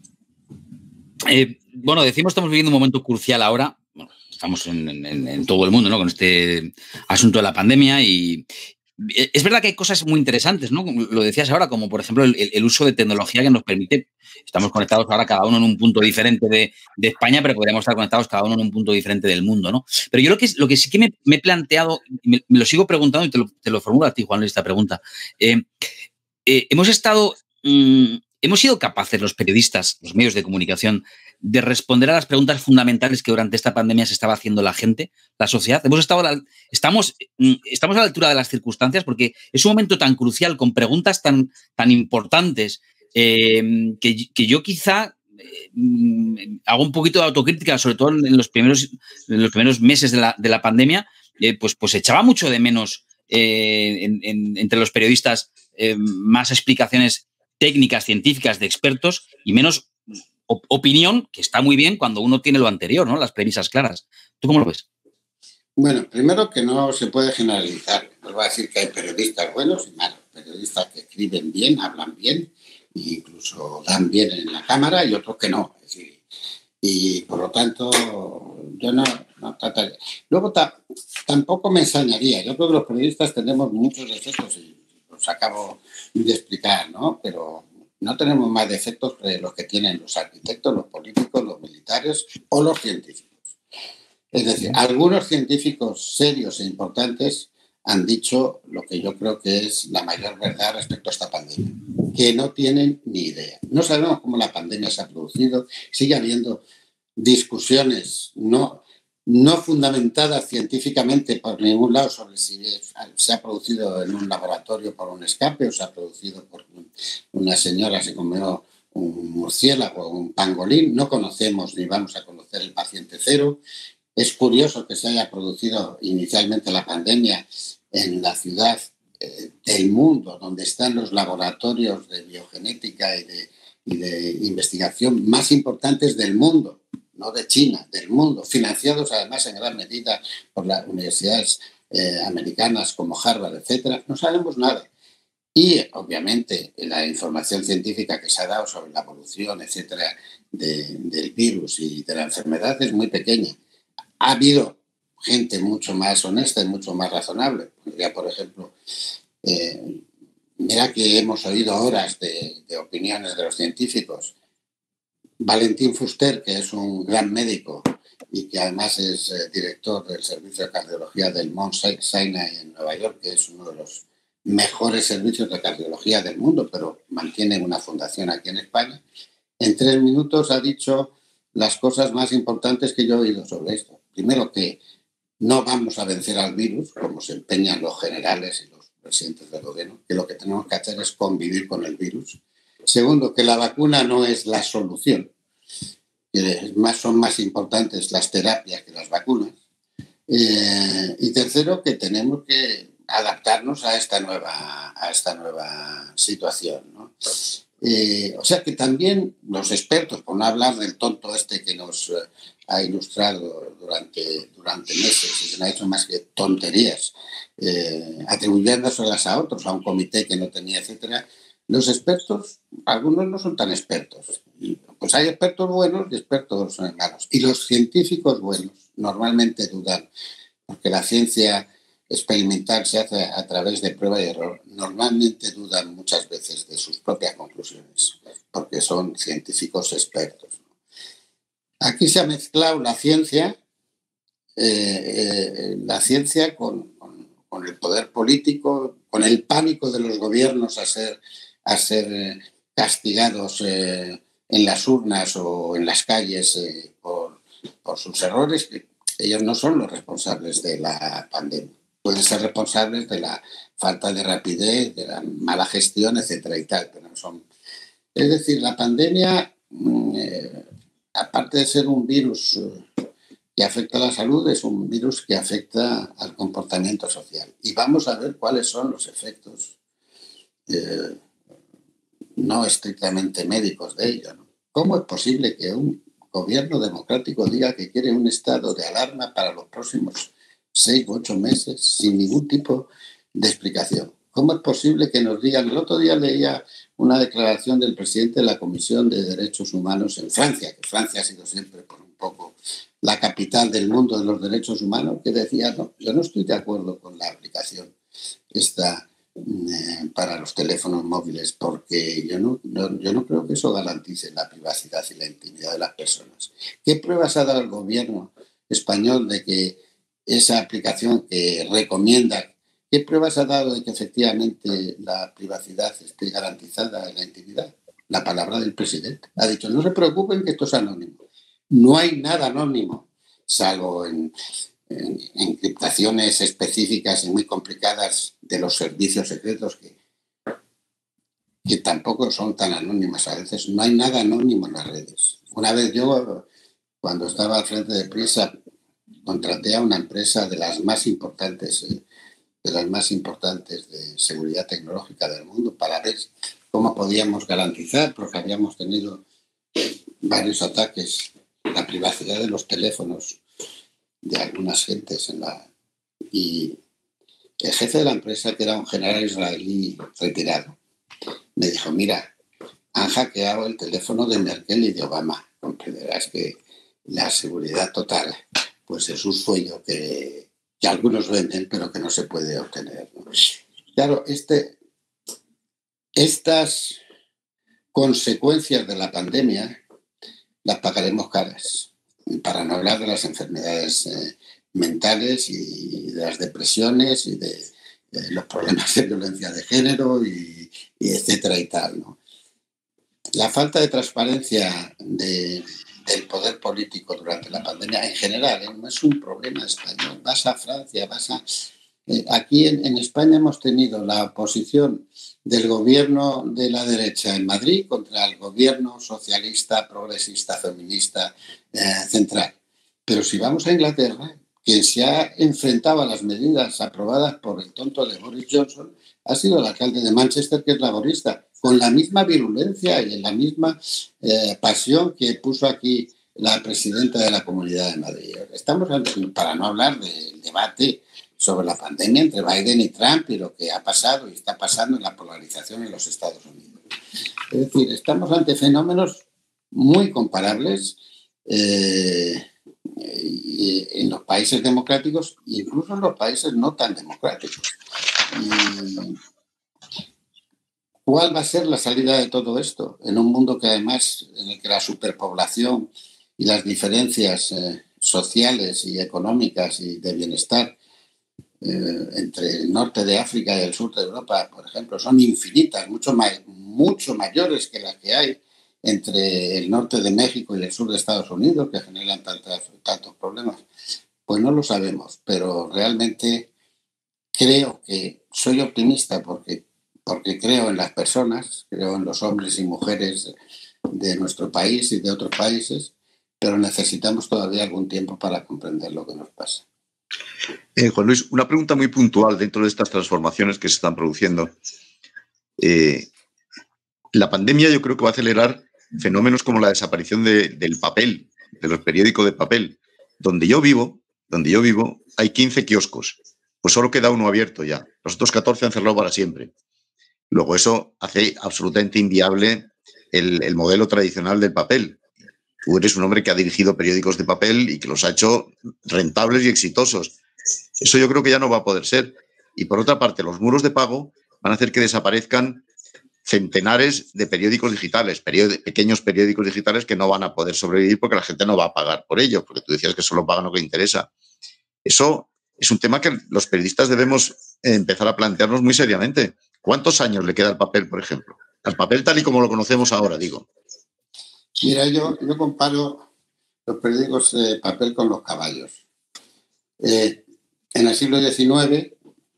Bueno, decimos que estamos viviendo un momento crucial ahora. Bueno, estamos en todo el mundo, ¿no?, con este asunto de la pandemia y es verdad que hay cosas muy interesantes, ¿no? Lo decías ahora, como por ejemplo el uso de tecnología que nos permite, estamos conectados ahora cada uno en un punto diferente de España, pero podríamos estar conectados cada uno en un punto diferente del mundo, ¿no? Pero yo lo que sí que me he planteado, me lo sigo preguntando y te lo formulo a ti, Juan Luis, esta pregunta. Hemos sido capaces los periodistas, los medios de comunicación, de responder a las preguntas fundamentales que durante esta pandemia se estaba haciendo la gente, la sociedad. Estamos a la altura de las circunstancias porque es un momento tan crucial, con preguntas tan importantes, que yo quizá hago un poquito de autocrítica, sobre todo en los primeros meses de la pandemia, pues echaba mucho de menos entre los periodistas más explicaciones técnicas, científicas, de expertos y menos opinión, que está muy bien cuando uno tiene lo anterior, ¿no? Las premisas claras. ¿Tú cómo lo ves? Bueno, primero que no se puede generalizar. Os voy a decir que hay periodistas buenos y malos. Periodistas que escriben bien, hablan bien, e incluso dan bien en la cámara, y otros que no. Es decir, y por lo tanto, yo no trataría. Luego tampoco me ensañaría. Yo creo que los periodistas tenemos muchos defectos y los acabo de explicar, ¿no? Pero no tenemos más defectos que los que tienen los arquitectos, los políticos, los militares o los científicos. Es decir, algunos científicos serios e importantes han dicho lo que yo creo que es la mayor verdad respecto a esta pandemia, que no tienen ni idea. No sabemos cómo la pandemia se ha producido, sigue habiendo discusiones no fundamentadas científicamente por ningún lado sobre si se ha producido en un laboratorio por un escape o se ha producido por una señora se comió un murciélago o un pangolín. No conocemos ni vamos a conocer el paciente cero. Es curioso que se haya producido inicialmente la pandemia en la ciudad del mundo, donde están los laboratorios de biogenética y de investigación más importantes del mundo, no de China, del mundo, financiados además en gran medida por las universidades americanas como Harvard, etcétera. No sabemos nada. Y, obviamente, la información científica que se ha dado sobre la evolución, etcétera, del virus y de la enfermedad es muy pequeña. Ha habido gente mucho más honesta y mucho más razonable. Ya, por ejemplo, mira que hemos oído horas de opiniones de los científicos. Valentín Fuster, que es un gran médico y que además es director del Servicio de Cardiología del Mount Sinai en Nueva York, que es uno de los mejores servicios de cardiología del mundo, pero mantiene una fundación aquí en España, en 3 minutos ha dicho las cosas más importantes que yo he oído sobre esto. Primero, que no vamos a vencer al virus, como se empeñan los generales y los presidentes del gobierno, que lo que tenemos que hacer es convivir con el virus. Segundo, que la vacuna no es la solución, que son más importantes las terapias que las vacunas. Y tercero, que tenemos que adaptarnos a esta nueva situación, ¿no? O sea que también los expertos, por no hablar del tonto este que nos ha ilustrado durante meses y que no ha hecho más que tonterías, atribuyéndoselas a otros, a un comité que no tenía, etcétera. Los expertos, algunos no son tan expertos. Pues hay expertos buenos y expertos malos. Y los científicos buenos normalmente dudan, porque la ciencia experimental se hace a través de prueba y error. Normalmente dudan muchas veces de sus propias conclusiones, porque son científicos expertos. Aquí se ha mezclado la ciencia con el poder político, con el pánico de los gobiernos a ser castigados en las urnas o en las calles por sus errores, que ellos no son los responsables de la pandemia. Pueden ser responsables de la falta de rapidez, de la mala gestión, etcétera y tal, pero no son. Es decir, la pandemia, aparte de ser un virus que afecta a la salud, es un virus que afecta al comportamiento social. Y vamos a ver cuáles son los efectos no estrictamente médicos de ello, ¿no? ¿Cómo es posible que un gobierno democrático diga que quiere un estado de alarma para los próximos 6 u 8 meses sin ningún tipo de explicación? ¿Cómo es posible que nos digan? El otro día leía una declaración del presidente de la Comisión de Derechos Humanos en Francia, que Francia ha sido siempre por un poco la capital del mundo de los derechos humanos, que decía, no, yo no estoy de acuerdo con la aplicación esta para los teléfonos móviles, porque yo no creo que eso garantice la privacidad y la intimidad de las personas. ¿Qué pruebas ha dado el gobierno español de que esa aplicación que recomienda, qué pruebas ha dado de que efectivamente la privacidad esté garantizada en la intimidad? La palabra del presidente. Ha dicho, no se preocupen que esto es anónimo. No hay nada anónimo, salvo en encriptaciones específicas y muy complicadas de los servicios secretos que tampoco son tan anónimas a veces. No hay nada anónimo en las redes. Una vez yo, cuando estaba al frente de Prisa, contraté a una empresa de las más importantes de las más importantes de seguridad tecnológica del mundo, para ver cómo podíamos garantizar, porque habíamos tenido varios ataques, la privacidad de los teléfonos de algunas gentes y el jefe de la empresa, que era un general israelí retirado, me dijo: mira, han hackeado el teléfono de Merkel y de Obama. Comprenderás que la seguridad total, pues es un sueño que algunos venden, pero que no se puede obtener, ¿no? Claro, estas consecuencias de la pandemia las pagaremos caras, para no hablar de las enfermedades mentales y de las depresiones y de los problemas de violencia de género y etcétera y tal, ¿no? La falta de transparencia del poder político durante la pandemia en general, no es un problema español. Vas a Francia, aquí en España hemos tenido la oposición del gobierno de la derecha en Madrid contra el gobierno socialista, progresista, feminista central. Pero si vamos a Inglaterra, quien se ha enfrentado a las medidas aprobadas por el tonto de Boris Johnson ha sido el alcalde de Manchester, que es laborista, con la misma virulencia y en la misma pasión que puso aquí la presidenta de la Comunidad de Madrid. Estamos, para no hablar del debate sobre la pandemia entre Biden y Trump y lo que ha pasado y está pasando en la polarización en los Estados Unidos. Es decir, estamos ante fenómenos muy comparables en los países democráticos e incluso en los países no tan democráticos. ¿Cuál va a ser la salida de todo esto? En un mundo que además, en el que la superpoblación y las diferencias sociales y económicas y de bienestar entre el norte de África y el sur de Europa, por ejemplo, son infinitas, mucho mayores que las que hay entre el norte de México y el sur de Estados Unidos, que generan tantos problemas. Pues no lo sabemos, pero realmente creo que soy optimista porque creo en las personas, creo en los hombres y mujeres de nuestro país y de otros países, pero necesitamos todavía algún tiempo para comprender lo que nos pasa. Juan Luis, una pregunta muy puntual dentro de estas transformaciones que se están produciendo. La pandemia yo creo que va a acelerar fenómenos como la desaparición del papel, de los periódicos de papel. Donde yo vivo, hay 15 kioscos. Pues solo queda uno abierto ya. Los otros 14 han cerrado para siempre. Luego eso hace absolutamente inviable el modelo tradicional del papel. Tú eres un hombre que ha dirigido periódicos de papel y que los ha hecho rentables y exitosos. Eso yo creo que ya no va a poder ser. Y por otra parte, los muros de pago van a hacer que desaparezcan centenares de periódicos digitales, pequeños periódicos digitales que no van a poder sobrevivir porque la gente no va a pagar por ello, porque tú decías que solo pagan lo que interesa. Eso es un tema que los periodistas debemos empezar a plantearnos muy seriamente. ¿Cuántos años le queda al papel, por ejemplo? Al papel tal y como lo conocemos ahora, digo. Mira, yo comparo los periódicos de papel con los caballos. En el siglo XIX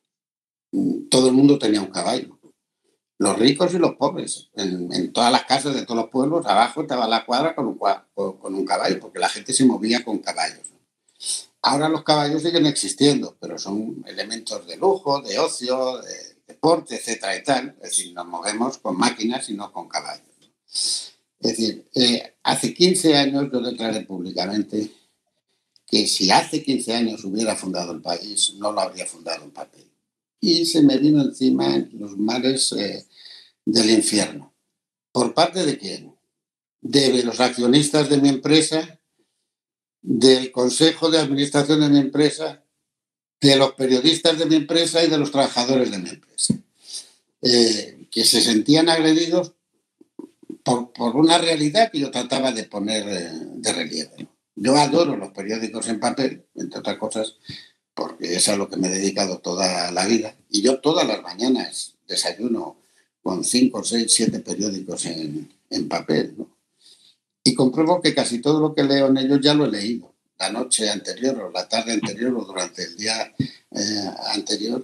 todo el mundo tenía un caballo. Los ricos y los pobres. En todas las casas de todos los pueblos, abajo estaba la cuadra con un caballo, porque la gente se movía con caballos. Ahora los caballos siguen existiendo, pero son elementos de lujo, de ocio, de deporte, etcétera y tal. Es decir, nos movemos con máquinas y no con caballos. Es decir, hace 15 años yo declaré públicamente que si hace 15 años hubiera fundado el país, no lo habría fundado en papel. Y se me vino encima los males del infierno. ¿Por parte de quién? De los accionistas de mi empresa, del consejo de administración de mi empresa, de los periodistas de mi empresa y de los trabajadores de mi empresa, que se sentían agredidos por una realidad que yo trataba de poner de relieve. Yo adoro los periódicos en papel, entre otras cosas, porque es a lo que me he dedicado toda la vida. Y yo todas las mañanas desayuno con 5, 6, 7 periódicos en papel, ¿no? Y compruebo que casi todo lo que leo en ellos ya lo he leído. La noche anterior o la tarde anterior o durante el día anterior.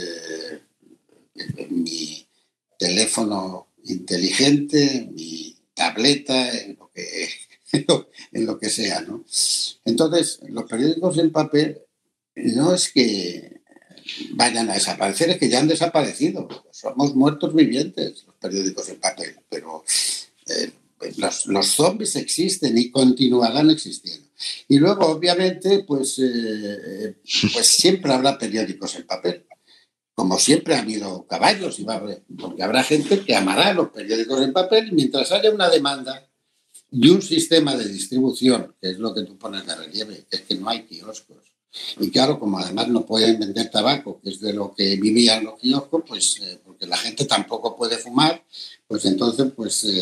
Mi teléfono inteligente, mi tableta, en lo que sea, ¿no? Entonces, los periódicos en papel no es que vayan a desaparecer, es que ya han desaparecido. Somos muertos vivientes, los periódicos en papel, pero los zombies existen y continuarán existiendo. Y luego, obviamente, pues siempre habrá periódicos en papel. Como siempre ha habido caballos, porque habrá gente que amará los periódicos en papel mientras haya una demanda y un sistema de distribución, que es lo que tú pones de relieve, que es que no hay kioscos. Y claro, como además no pueden vender tabaco, que es de lo que vivían los kioscos, pues porque la gente tampoco puede fumar, pues entonces,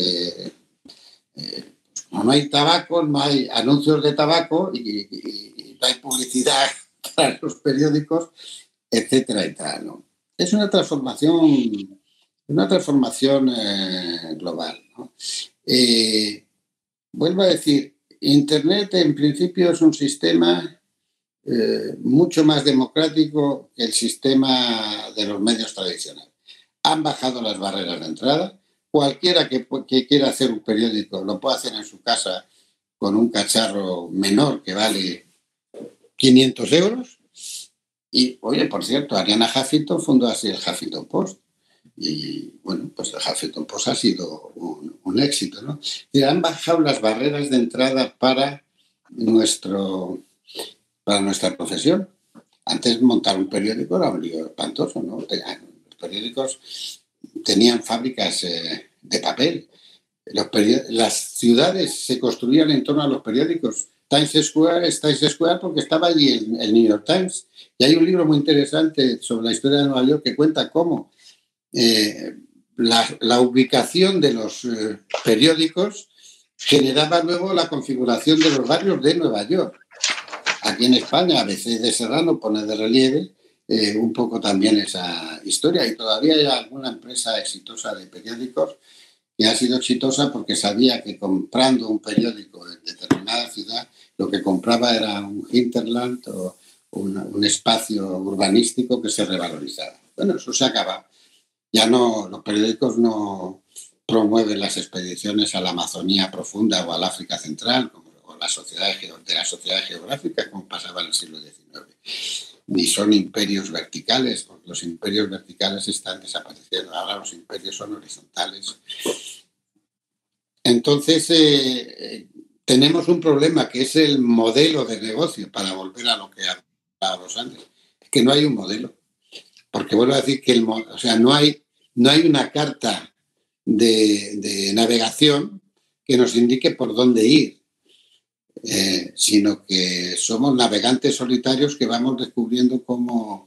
no hay tabaco, no hay anuncios de tabaco y no hay publicidad para los periódicos, etcétera, etcétera, ¿no? Es una transformación global, ¿no? Vuelvo a decir, Internet en principio es un sistema mucho más democrático que el sistema de los medios tradicionales. Han bajado las barreras de entrada. Cualquiera que quiera hacer un periódico lo puede hacer en su casa con un cacharro menor que vale 500 euros. Y, oye, por cierto, Arianna Huffington fundó así el Huffington Post. Y, bueno, pues el Huffington Post ha sido un éxito, ¿no? Y han bajado las barreras de entrada para nuestra profesión. Antes montar un periódico era un lío espantoso, ¿no? Los periódicos tenían fábricas de papel. Las ciudades se construían en torno a los periódicos. Times Square porque estaba allí el New York Times. Y hay un libro muy interesante sobre la historia de Nueva York que cuenta cómo la ubicación de los periódicos generaba luego la configuración de los barrios de Nueva York. Aquí en España, ABC de Serrano pone de relieve un poco también esa historia, y todavía hay alguna empresa exitosa de periódicos que ha sido exitosa porque sabía que comprando un periódico en determinada ciudad, lo que compraba era un hinterland o un espacio urbanístico que se revalorizaba. Bueno, eso se acaba. Ya no, los periódicos no promueven las expediciones a la Amazonía profunda o al África Central, como la sociedad geográfica, como pasaba en el siglo XIX. Ni son imperios verticales, porque los imperios verticales están desapareciendo. Ahora los imperios son horizontales. Entonces, tenemos un problema que es el modelo de negocio, para volver a lo que hablábamos antes. Es que no hay un modelo. Porque vuelvo a decir que no hay una carta de navegación que nos indique por dónde ir, sino que somos navegantes solitarios que vamos descubriendo cómo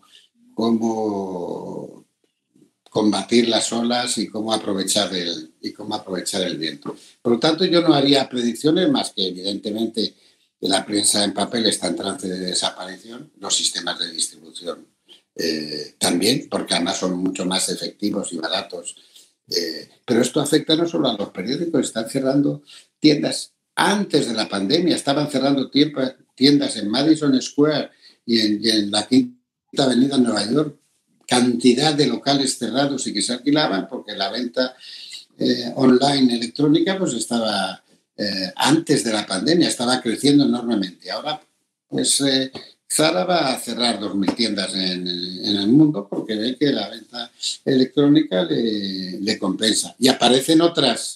combatir las olas y cómo aprovechar el viento. Por lo tanto, yo no haría predicciones más que, evidentemente, la prensa en papel está en trance de desaparición, los sistemas de distribución también, porque además son mucho más efectivos y baratos. Pero esto afecta no solo a los periódicos, están cerrando tiendas. Antes de la pandemia estaban cerrando tiendas en Madison Square y en la Quinta Avenida en Nueva York. Cantidad de locales cerrados y que se alquilaban porque la venta online electrónica pues estaba, antes de la pandemia, estaba creciendo enormemente. Ahora, pues Zara va a cerrar 2.000 tiendas en el mundo porque ve que la venta electrónica le compensa. Y aparecen otros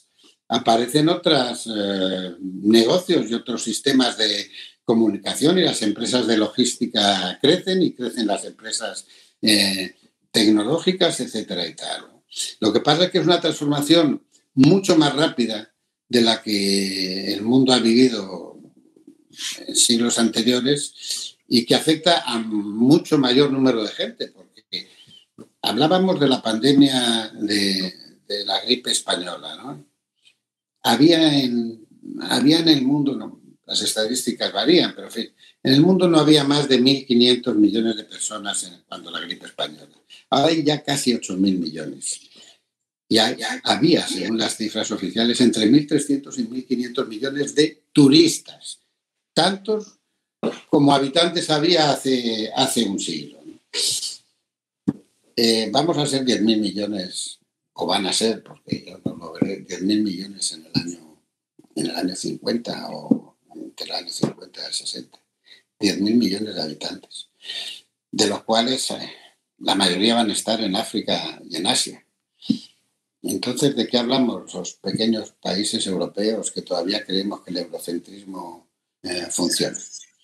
negocios y otros sistemas de comunicación, y las empresas de logística crecen, y crecen las empresas tecnológicas, etcétera y tal. Lo que pasa es que es una transformación mucho más rápida de la que el mundo ha vivido en siglos anteriores y que afecta a mucho mayor número de gente, porque hablábamos de la pandemia de la gripe española, ¿no? Había en el mundo, no, las estadísticas varían, pero en fin, en el mundo no había más de 1.500 millones de personas cuando la gripe española. Ahora hay ya casi 8.000 millones. Ya había, según las cifras oficiales, entre 1.300 y 1.500 millones de turistas, tantos como habitantes había hace un siglo. Vamos a ser 10.000 millones, o van a ser, porque yo no lo veré, 10.000 millones en el año 50 o entre el año 50 y el 60. 10.000 millones de habitantes, de los cuales la mayoría van a estar en África y en Asia. Entonces, ¿de qué hablamos los pequeños países europeos que todavía creemos que el eurocentrismo funciona?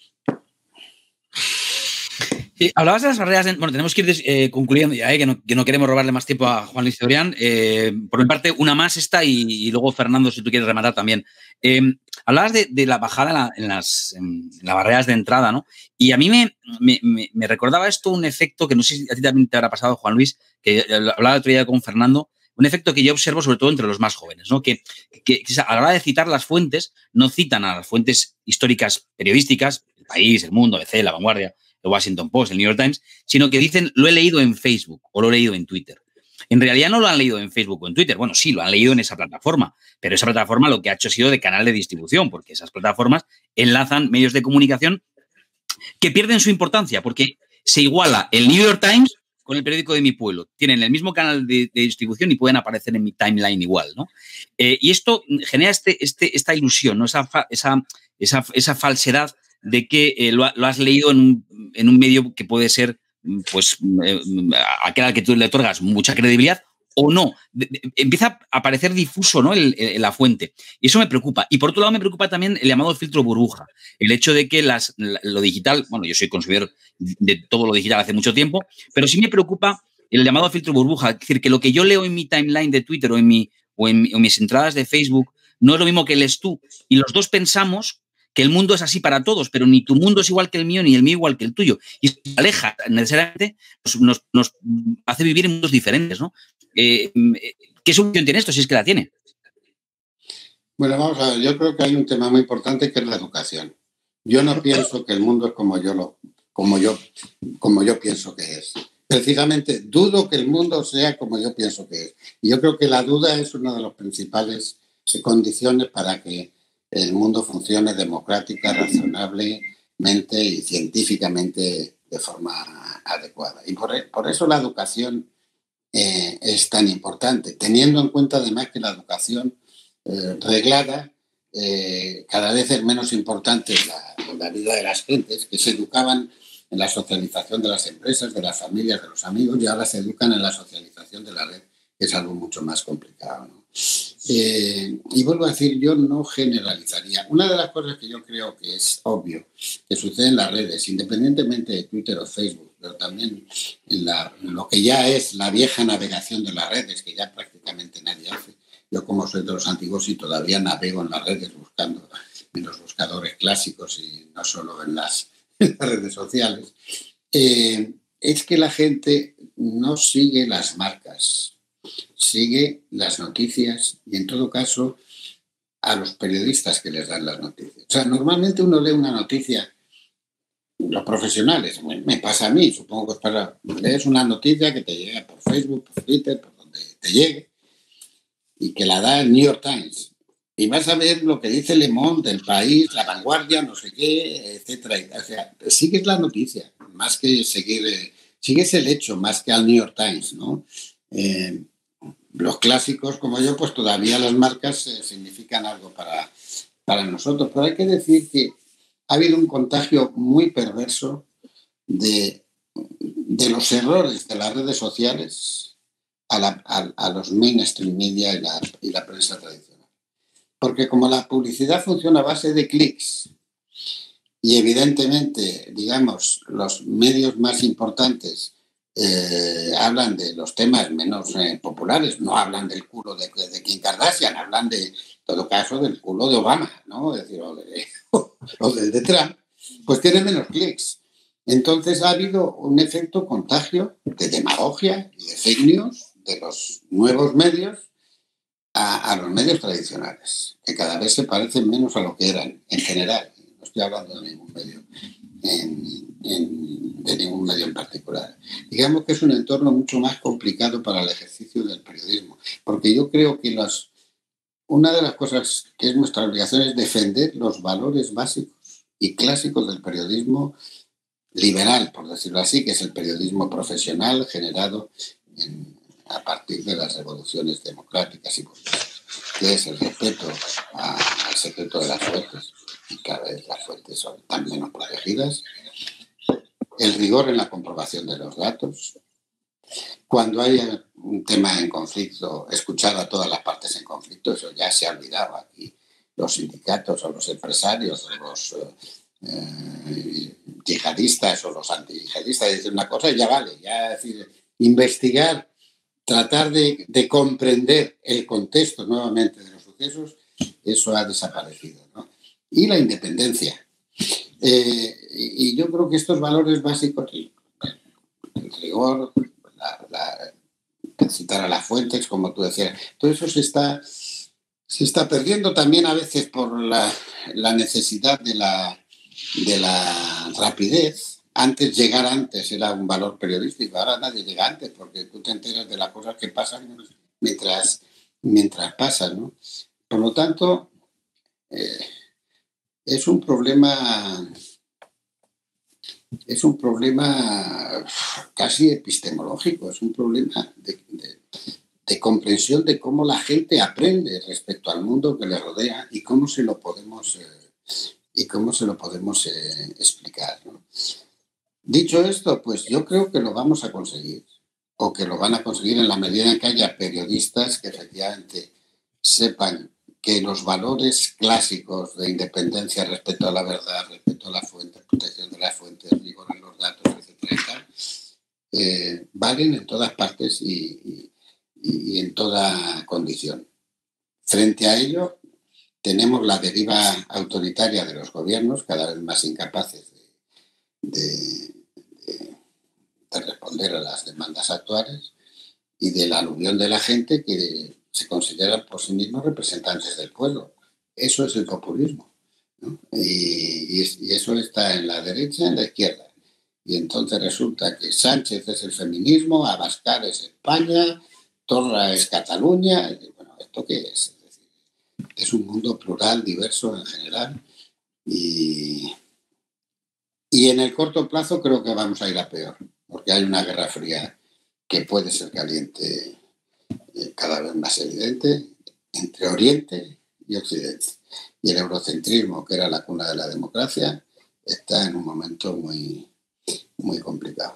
Sí, hablabas de las barreras. Bueno, tenemos que ir concluyendo ya, que no queremos robarle más tiempo a Juan Luis Cebrián. Por mi parte, una más esta y luego Fernando, si tú quieres rematar también. Hablabas de la bajada en las barreras de entrada, ¿no? Y a mí me recordaba esto un efecto que no sé si a ti también te habrá pasado, Juan Luis, que hablaba el otro día con Fernando, un efecto que yo observo sobre todo entre los más jóvenes, ¿no? Que a la hora de citar las fuentes, no citan a las fuentes históricas periodísticas, El País, El Mundo, ABC, La Vanguardia, el Washington Post, el New York Times, sino que dicen, lo he leído en Facebook o lo he leído en Twitter. En realidad no lo han leído en Facebook o en Twitter. Bueno, sí, lo han leído en esa plataforma, pero esa plataforma lo que ha hecho ha sido de canal de distribución, porque esas plataformas enlazan medios de comunicación que pierden su importancia, porque se iguala el New York Times con el periódico de mi pueblo. Tienen el mismo canal de distribución y pueden aparecer en mi timeline igual, ¿no? Y esto genera esta ilusión, ¿no? Esa falsedad de que lo has leído en un medio que puede ser, pues, aquel al que tú le otorgas mucha credibilidad o no. Empieza a parecer difuso, ¿no? La fuente. Y eso me preocupa. Y por otro lado me preocupa también el llamado filtro burbuja. El hecho de que lo digital, bueno, yo soy consumidor de todo lo digital hace mucho tiempo, pero sí me preocupa el llamado filtro burbuja. Es decir, que lo que yo leo en mi timeline de Twitter o en mis entradas de Facebook no es lo mismo que lees tú. Y los dos pensamos que el mundo es así para todos, pero ni tu mundo es igual que el mío, ni el mío igual que el tuyo. Y se aleja necesariamente, nos hace vivir en mundos diferentes, ¿no? ¿Qué solución tiene esto, si es que la tiene? Bueno, vamos a ver, yo creo que hay un tema muy importante que es la educación. Yo no pienso que el mundo es como yo pienso que es. Precisamente dudo que el mundo sea como yo pienso que es. Y yo creo que la duda es una de las principales condiciones para que el mundo funcione democrática, razonablemente y científicamente de forma adecuada. Y por eso la educación es tan importante, teniendo en cuenta además que la educación reglada cada vez es menos importante en la vida de las gentes, que se educaban en la socialización de las empresas, de las familias, de los amigos, y ahora se educan en la socialización de la red, que es algo mucho más complicado, ¿no? Y vuelvo a decir, yo no generalizaría. Una de las cosas que yo creo que es obvio que sucede en las redes, independientemente de Twitter o Facebook, pero también en lo que ya es la vieja navegación de las redes, que ya prácticamente nadie hace. Yo, como soy de los antiguos y todavía navego en las redes buscando en los buscadores clásicos y no solo en las redes sociales, es que la gente no sigue las marcas, sigue las noticias y, en todo caso, a los periodistas que les dan las noticias. O sea, normalmente uno lee una noticia, los profesionales, me pasa a mí, supongo que es para... Lees una noticia que te llega por Facebook, por Twitter, por donde te llegue, y que la da el New York Times. Y vas a ver lo que dice Le Monde, El País, La Vanguardia, no sé qué, etcétera. O sea, sigues la noticia, más que seguir... sigues el hecho, más que al New York Times, ¿no? Los clásicos, como yo, pues todavía las marcas significan algo para nosotros. Pero hay que decir que ha habido un contagio muy perverso de los errores de las redes sociales a los mainstream media y la prensa tradicional. Porque como la publicidad funciona a base de clics y evidentemente, digamos, los medios más importantes hablan de los temas menos populares, no hablan del culo de Kim Kardashian, hablan en todo caso del culo de Obama, ¿no? Es decir, o del de Trump, pues tienen menos clics. Entonces ha habido un efecto contagio de demagogia y de fake news de los nuevos medios a los medios tradicionales, que cada vez se parecen menos a lo que eran en general. No estoy hablando de ningún medio de ningún medio en particular. Digamos que es un entorno mucho más complicado para el ejercicio del periodismo, porque yo creo que una de las cosas que es nuestra obligación es defender los valores básicos y clásicos del periodismo liberal, por decirlo así, que es el periodismo profesional generado a partir de las revoluciones democráticas y populares, que es el respeto al secreto de las fuentes, y cada vez las fuentes son tan menos protegidas, el rigor en la comprobación de los datos, cuando haya un tema en conflicto, escuchar a todas las partes en conflicto, eso ya se ha olvidado aquí. Los sindicatos o los empresarios o los yihadistas o los antiyihadistas dicen una cosa y ya vale, ya es decir, investigar, tratar de comprender el contexto nuevamente de los sucesos, eso ha desaparecido, ¿no? Y la independencia. Y yo creo que estos valores básicos, el rigor, citar a las fuentes, como tú decías, todo eso se está perdiendo también a veces por la necesidad de la rapidez. Llegar antes era un valor periodístico, ahora nadie llega antes porque tú te enteras de las cosas que pasan mientras pasan, ¿no? Por lo tanto, es un problema casi epistemológico, es un problema de comprensión de cómo la gente aprende respecto al mundo que le rodea y cómo se lo podemos explicar, ¿no? Dicho esto, pues yo creo que lo vamos a conseguir, o que lo van a conseguir en la medida en que haya periodistas que efectivamente sepan que los valores clásicos de independencia respecto a la verdad, respecto a la fuente, protección de las fuentes, rigor en los datos, etcétera, valen en todas partes y en toda condición. Frente a ello, tenemos la deriva autoritaria de los gobiernos, cada vez más incapaces de responder a las demandas actuales y de la aluvión de la gente que se consideran por sí mismos representantes del pueblo. Eso es el populismo, ¿no? Y eso está en la derecha y en la izquierda. Y entonces resulta que Sánchez es el feminismo, Abascal es España, Torra es Cataluña. Y bueno, ¿esto qué es? Es decir, es un mundo plural, diverso en general. Y en el corto plazo creo que vamos a ir a peor, porque hay una guerra fría que puede ser caliente, cada vez más evidente, entre Oriente y Occidente. Y el eurocentrismo, que era la cuna de la democracia, está en un momento muy, muy complicado.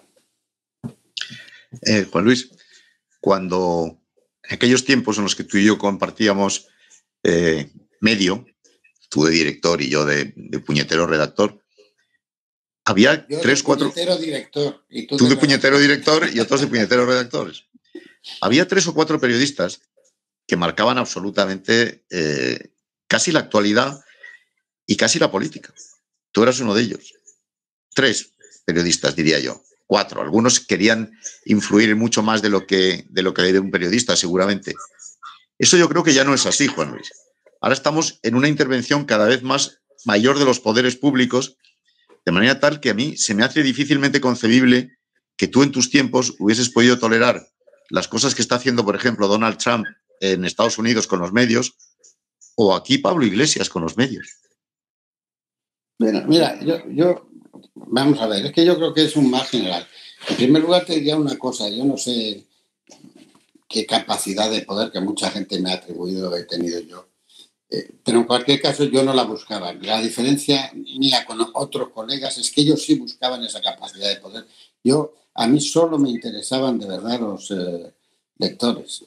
Juan Luis, cuando en aquellos tiempos en los que tú y yo compartíamos medio, tú de director y yo de puñetero redactor, había yo 3, 4... puñetero director. Y tú de puñetero director y otros de puñetero redactores. Había 3 o 4 periodistas que marcaban absolutamente casi la actualidad y casi la política. Tú eras uno de ellos. 3 periodistas, diría yo. 4. Algunos querían influir mucho más de lo que de un periodista, seguramente. Eso yo creo que ya no es así, Juan Luis. Ahora estamos en una intervención cada vez más mayor de los poderes públicos, de manera tal que a mí se me hace difícilmente concebible que tú en tus tiempos hubieses podido tolerar las cosas que está haciendo, por ejemplo, Donald Trump en Estados Unidos con los medios, o aquí Pablo Iglesias con los medios. Bueno, mira, yo vamos a ver, es que yo creo que es un mal general. En primer lugar te diría una cosa, yo no sé qué capacidad de poder que mucha gente me ha atribuido he tenido yo. Pero en cualquier caso yo no la buscaba. La diferencia mía con otros colegas es que ellos sí buscaban esa capacidad de poder. A mí solo me interesaban de verdad los lectores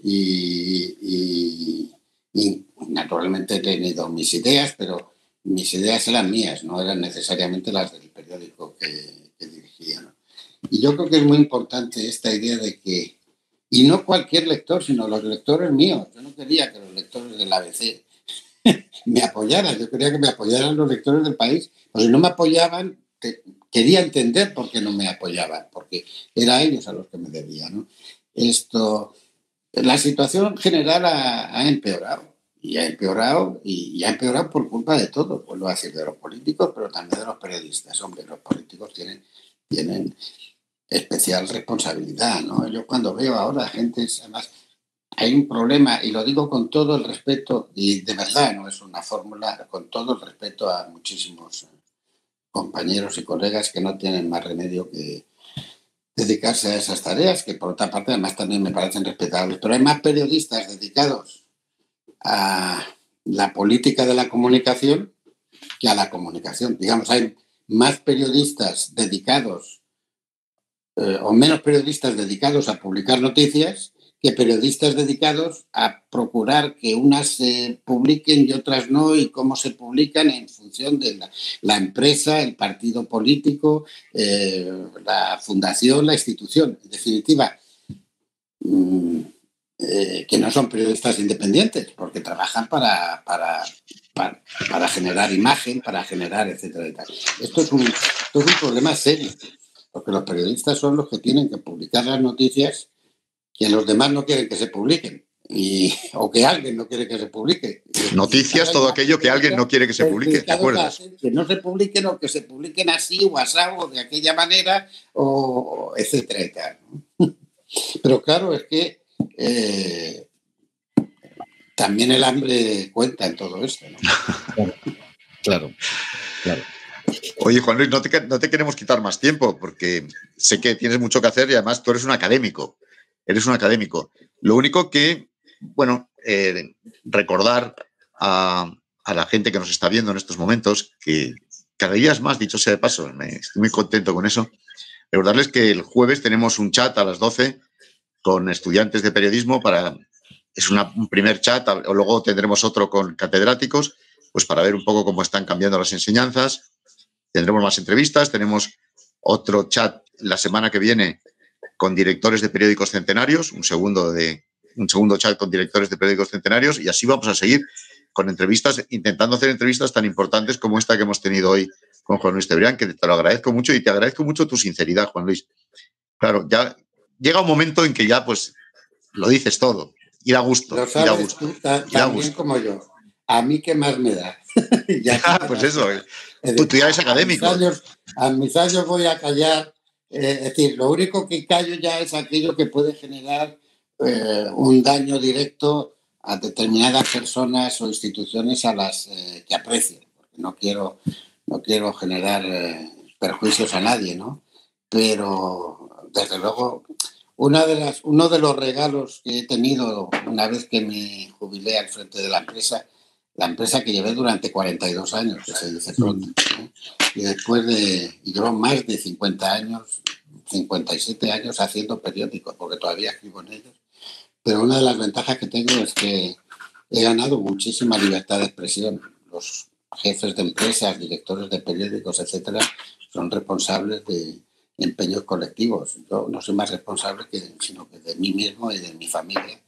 y naturalmente he tenido mis ideas, pero mis ideas eran mías, no eran necesariamente las del periódico que dirigía, ¿no? Y yo creo que es muy importante esta idea de que, y no cualquier lector, sino los lectores míos. Yo no quería que los lectores del ABC me apoyaran, yo quería que me apoyaran los lectores del País, pues si no me apoyaban, quería entender por qué no me apoyaban, porque era a ellos a los que me debía, ¿no? La situación general ha empeorado, y ha empeorado por culpa de todo, vuelvo a decir, de los políticos, pero también de los periodistas. Hombre, los políticos tienen especial responsabilidad, ¿no? Yo cuando veo ahora gente, además, hay un problema, y lo digo con todo el respeto, y de verdad no es una fórmula, con todo el respeto a muchísimos compañeros y colegas que no tienen más remedio que dedicarse a esas tareas, que por otra parte además también me parecen respetables, pero hay más periodistas dedicados a la política de la comunicación que a la comunicación. Digamos, hay más periodistas dedicados o menos periodistas dedicados a publicar noticias que periodistas dedicados a procurar que unas se publiquen y otras no, y cómo se publican en función de la empresa, el partido político, la fundación, la institución. En definitiva, que no son periodistas independientes, porque trabajan para generar imagen, para generar, etcétera, etcétera. Esto es un problema serio, porque los periodistas son los que tienen que publicar las noticias que los demás no quieren que se publiquen, o que alguien no quiere que se publique. Noticias, todo aquello que alguien no quiere que se publique, ¿te acuerdas? Que no se publiquen, o que se publiquen así o asado, o de aquella manera, o etcétera, etcétera. Pero claro, es que también el hambre cuenta en todo esto, ¿no? Claro. Oye, Juan Luis, no te queremos quitar más tiempo, porque sé que tienes mucho que hacer y además tú eres un académico. Lo único que, bueno, recordar a la gente que nos está viendo en estos momentos, que cada día es más, dicho sea de paso, estoy muy contento con eso, recordarles que el jueves tenemos un chat a las 12 con estudiantes de periodismo es un primer chat, o luego tendremos otro con catedráticos, pues para ver un poco cómo están cambiando las enseñanzas. Tendremos más entrevistas, tenemos otro chat la semana que viene con directores de periódicos centenarios, un segundo chat con directores de periódicos centenarios, y así vamos a seguir con entrevistas, intentando hacer entrevistas tan importantes como esta que hemos tenido hoy con Juan Luis Cebrián, que te lo agradezco mucho, y te agradezco mucho tu sinceridad, Juan Luis. Claro, ya llega un momento en que ya pues lo dices todo, y da gusto. Lo sabes tú también como yo. A mí qué más me da. Pues eso, tú ya eres académico. A mis años voy a callar. Es decir, lo único que callo ya es aquello que puede generar un daño directo a determinadas personas o instituciones a las que aprecio. Porque no quiero generar perjuicios a nadie, ¿no? Pero, desde luego, uno de los regalos que he tenido una vez que me jubilé al frente de la empresa que llevé durante 42 años, que se dice pronto, ¿no? Y llevo más de 50 años, 57 años haciendo periódicos, porque todavía escribo en ellos. Pero una de las ventajas que tengo es que he ganado muchísima libertad de expresión. Los jefes de empresas, directores de periódicos, etcétera, son responsables de empeños colectivos. Yo no soy más responsable sino que de mí mismo y de mi familia.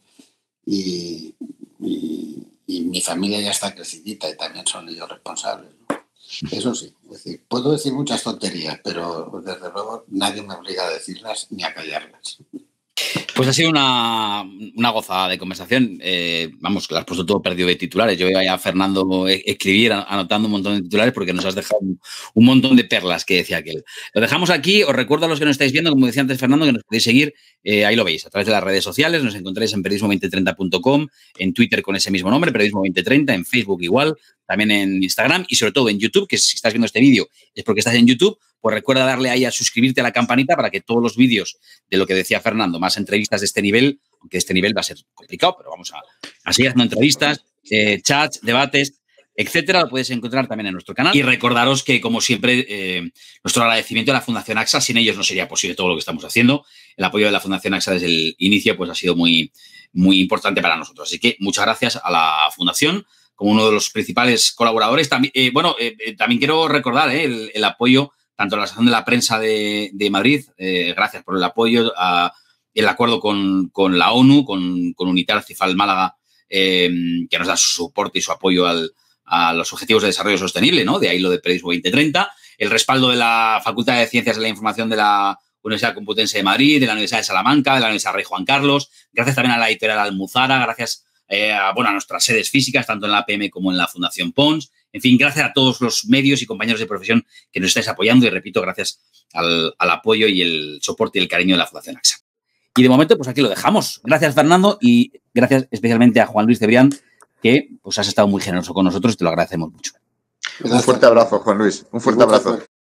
Y mi familia ya está crecidita y también son ellos responsables, ¿no? Eso sí, es decir, puedo decir muchas tonterías, pero desde luego nadie me obliga a decirlas ni a callarlas. Pues ha sido una gozada de conversación. Vamos, que lo has puesto todo perdido de titulares. Yo veo a Fernando escribir, anotando un montón de titulares, porque nos has dejado un montón de perlas, que decía aquel. Lo dejamos aquí. Os recuerdo a los que nos estáis viendo, como decía antes Fernando, que nos podéis seguir. Ahí lo veis, a través de las redes sociales. Nos encontráis en periodismo2030.com, en Twitter con ese mismo nombre, periodismo2030, en Facebook igual, también en Instagram y sobre todo en YouTube, que si estás viendo este vídeo es porque estás en YouTube. Pues recuerda darle ahí a suscribirte a la campanita para que todos los vídeos de lo que decía Fernando, más entrevistas de este nivel, aunque este nivel va a ser complicado, pero vamos a seguir haciendo entrevistas, chats, debates, etcétera, lo puedes encontrar también en nuestro canal. Y recordaros que, como siempre, nuestro agradecimiento a la Fundación AXA. Sin ellos no sería posible todo lo que estamos haciendo. El apoyo de la Fundación AXA desde el inicio pues ha sido muy, muy importante para nosotros. Así que muchas gracias a la Fundación como uno de los principales colaboradores. También, también quiero recordar el apoyo tanto a la Asociación de la Prensa de Madrid, gracias por el apoyo, el acuerdo con la ONU, con UNITAR, CIFAL Málaga, que nos da su soporte y su apoyo a los Objetivos de Desarrollo Sostenible, ¿no? De ahí lo de Periodismo 2030, el respaldo de la Facultad de Ciencias de la Información de la Universidad Complutense de Madrid, de la Universidad de Salamanca, de la Universidad Rey Juan Carlos, gracias también a la editorial Almuzara, gracias a nuestras sedes físicas, tanto en la APM como en la Fundación Pons. En fin, gracias a todos los medios y compañeros de profesión que nos estáis apoyando y, repito, gracias al apoyo y el soporte y el cariño de la Fundación AXA. Y de momento, pues aquí lo dejamos. Gracias, Fernando, y gracias especialmente a Juan Luis Cebrián, que pues has estado muy generoso con nosotros y te lo agradecemos mucho. Un fuerte abrazo, Juan Luis. Un fuerte abrazo.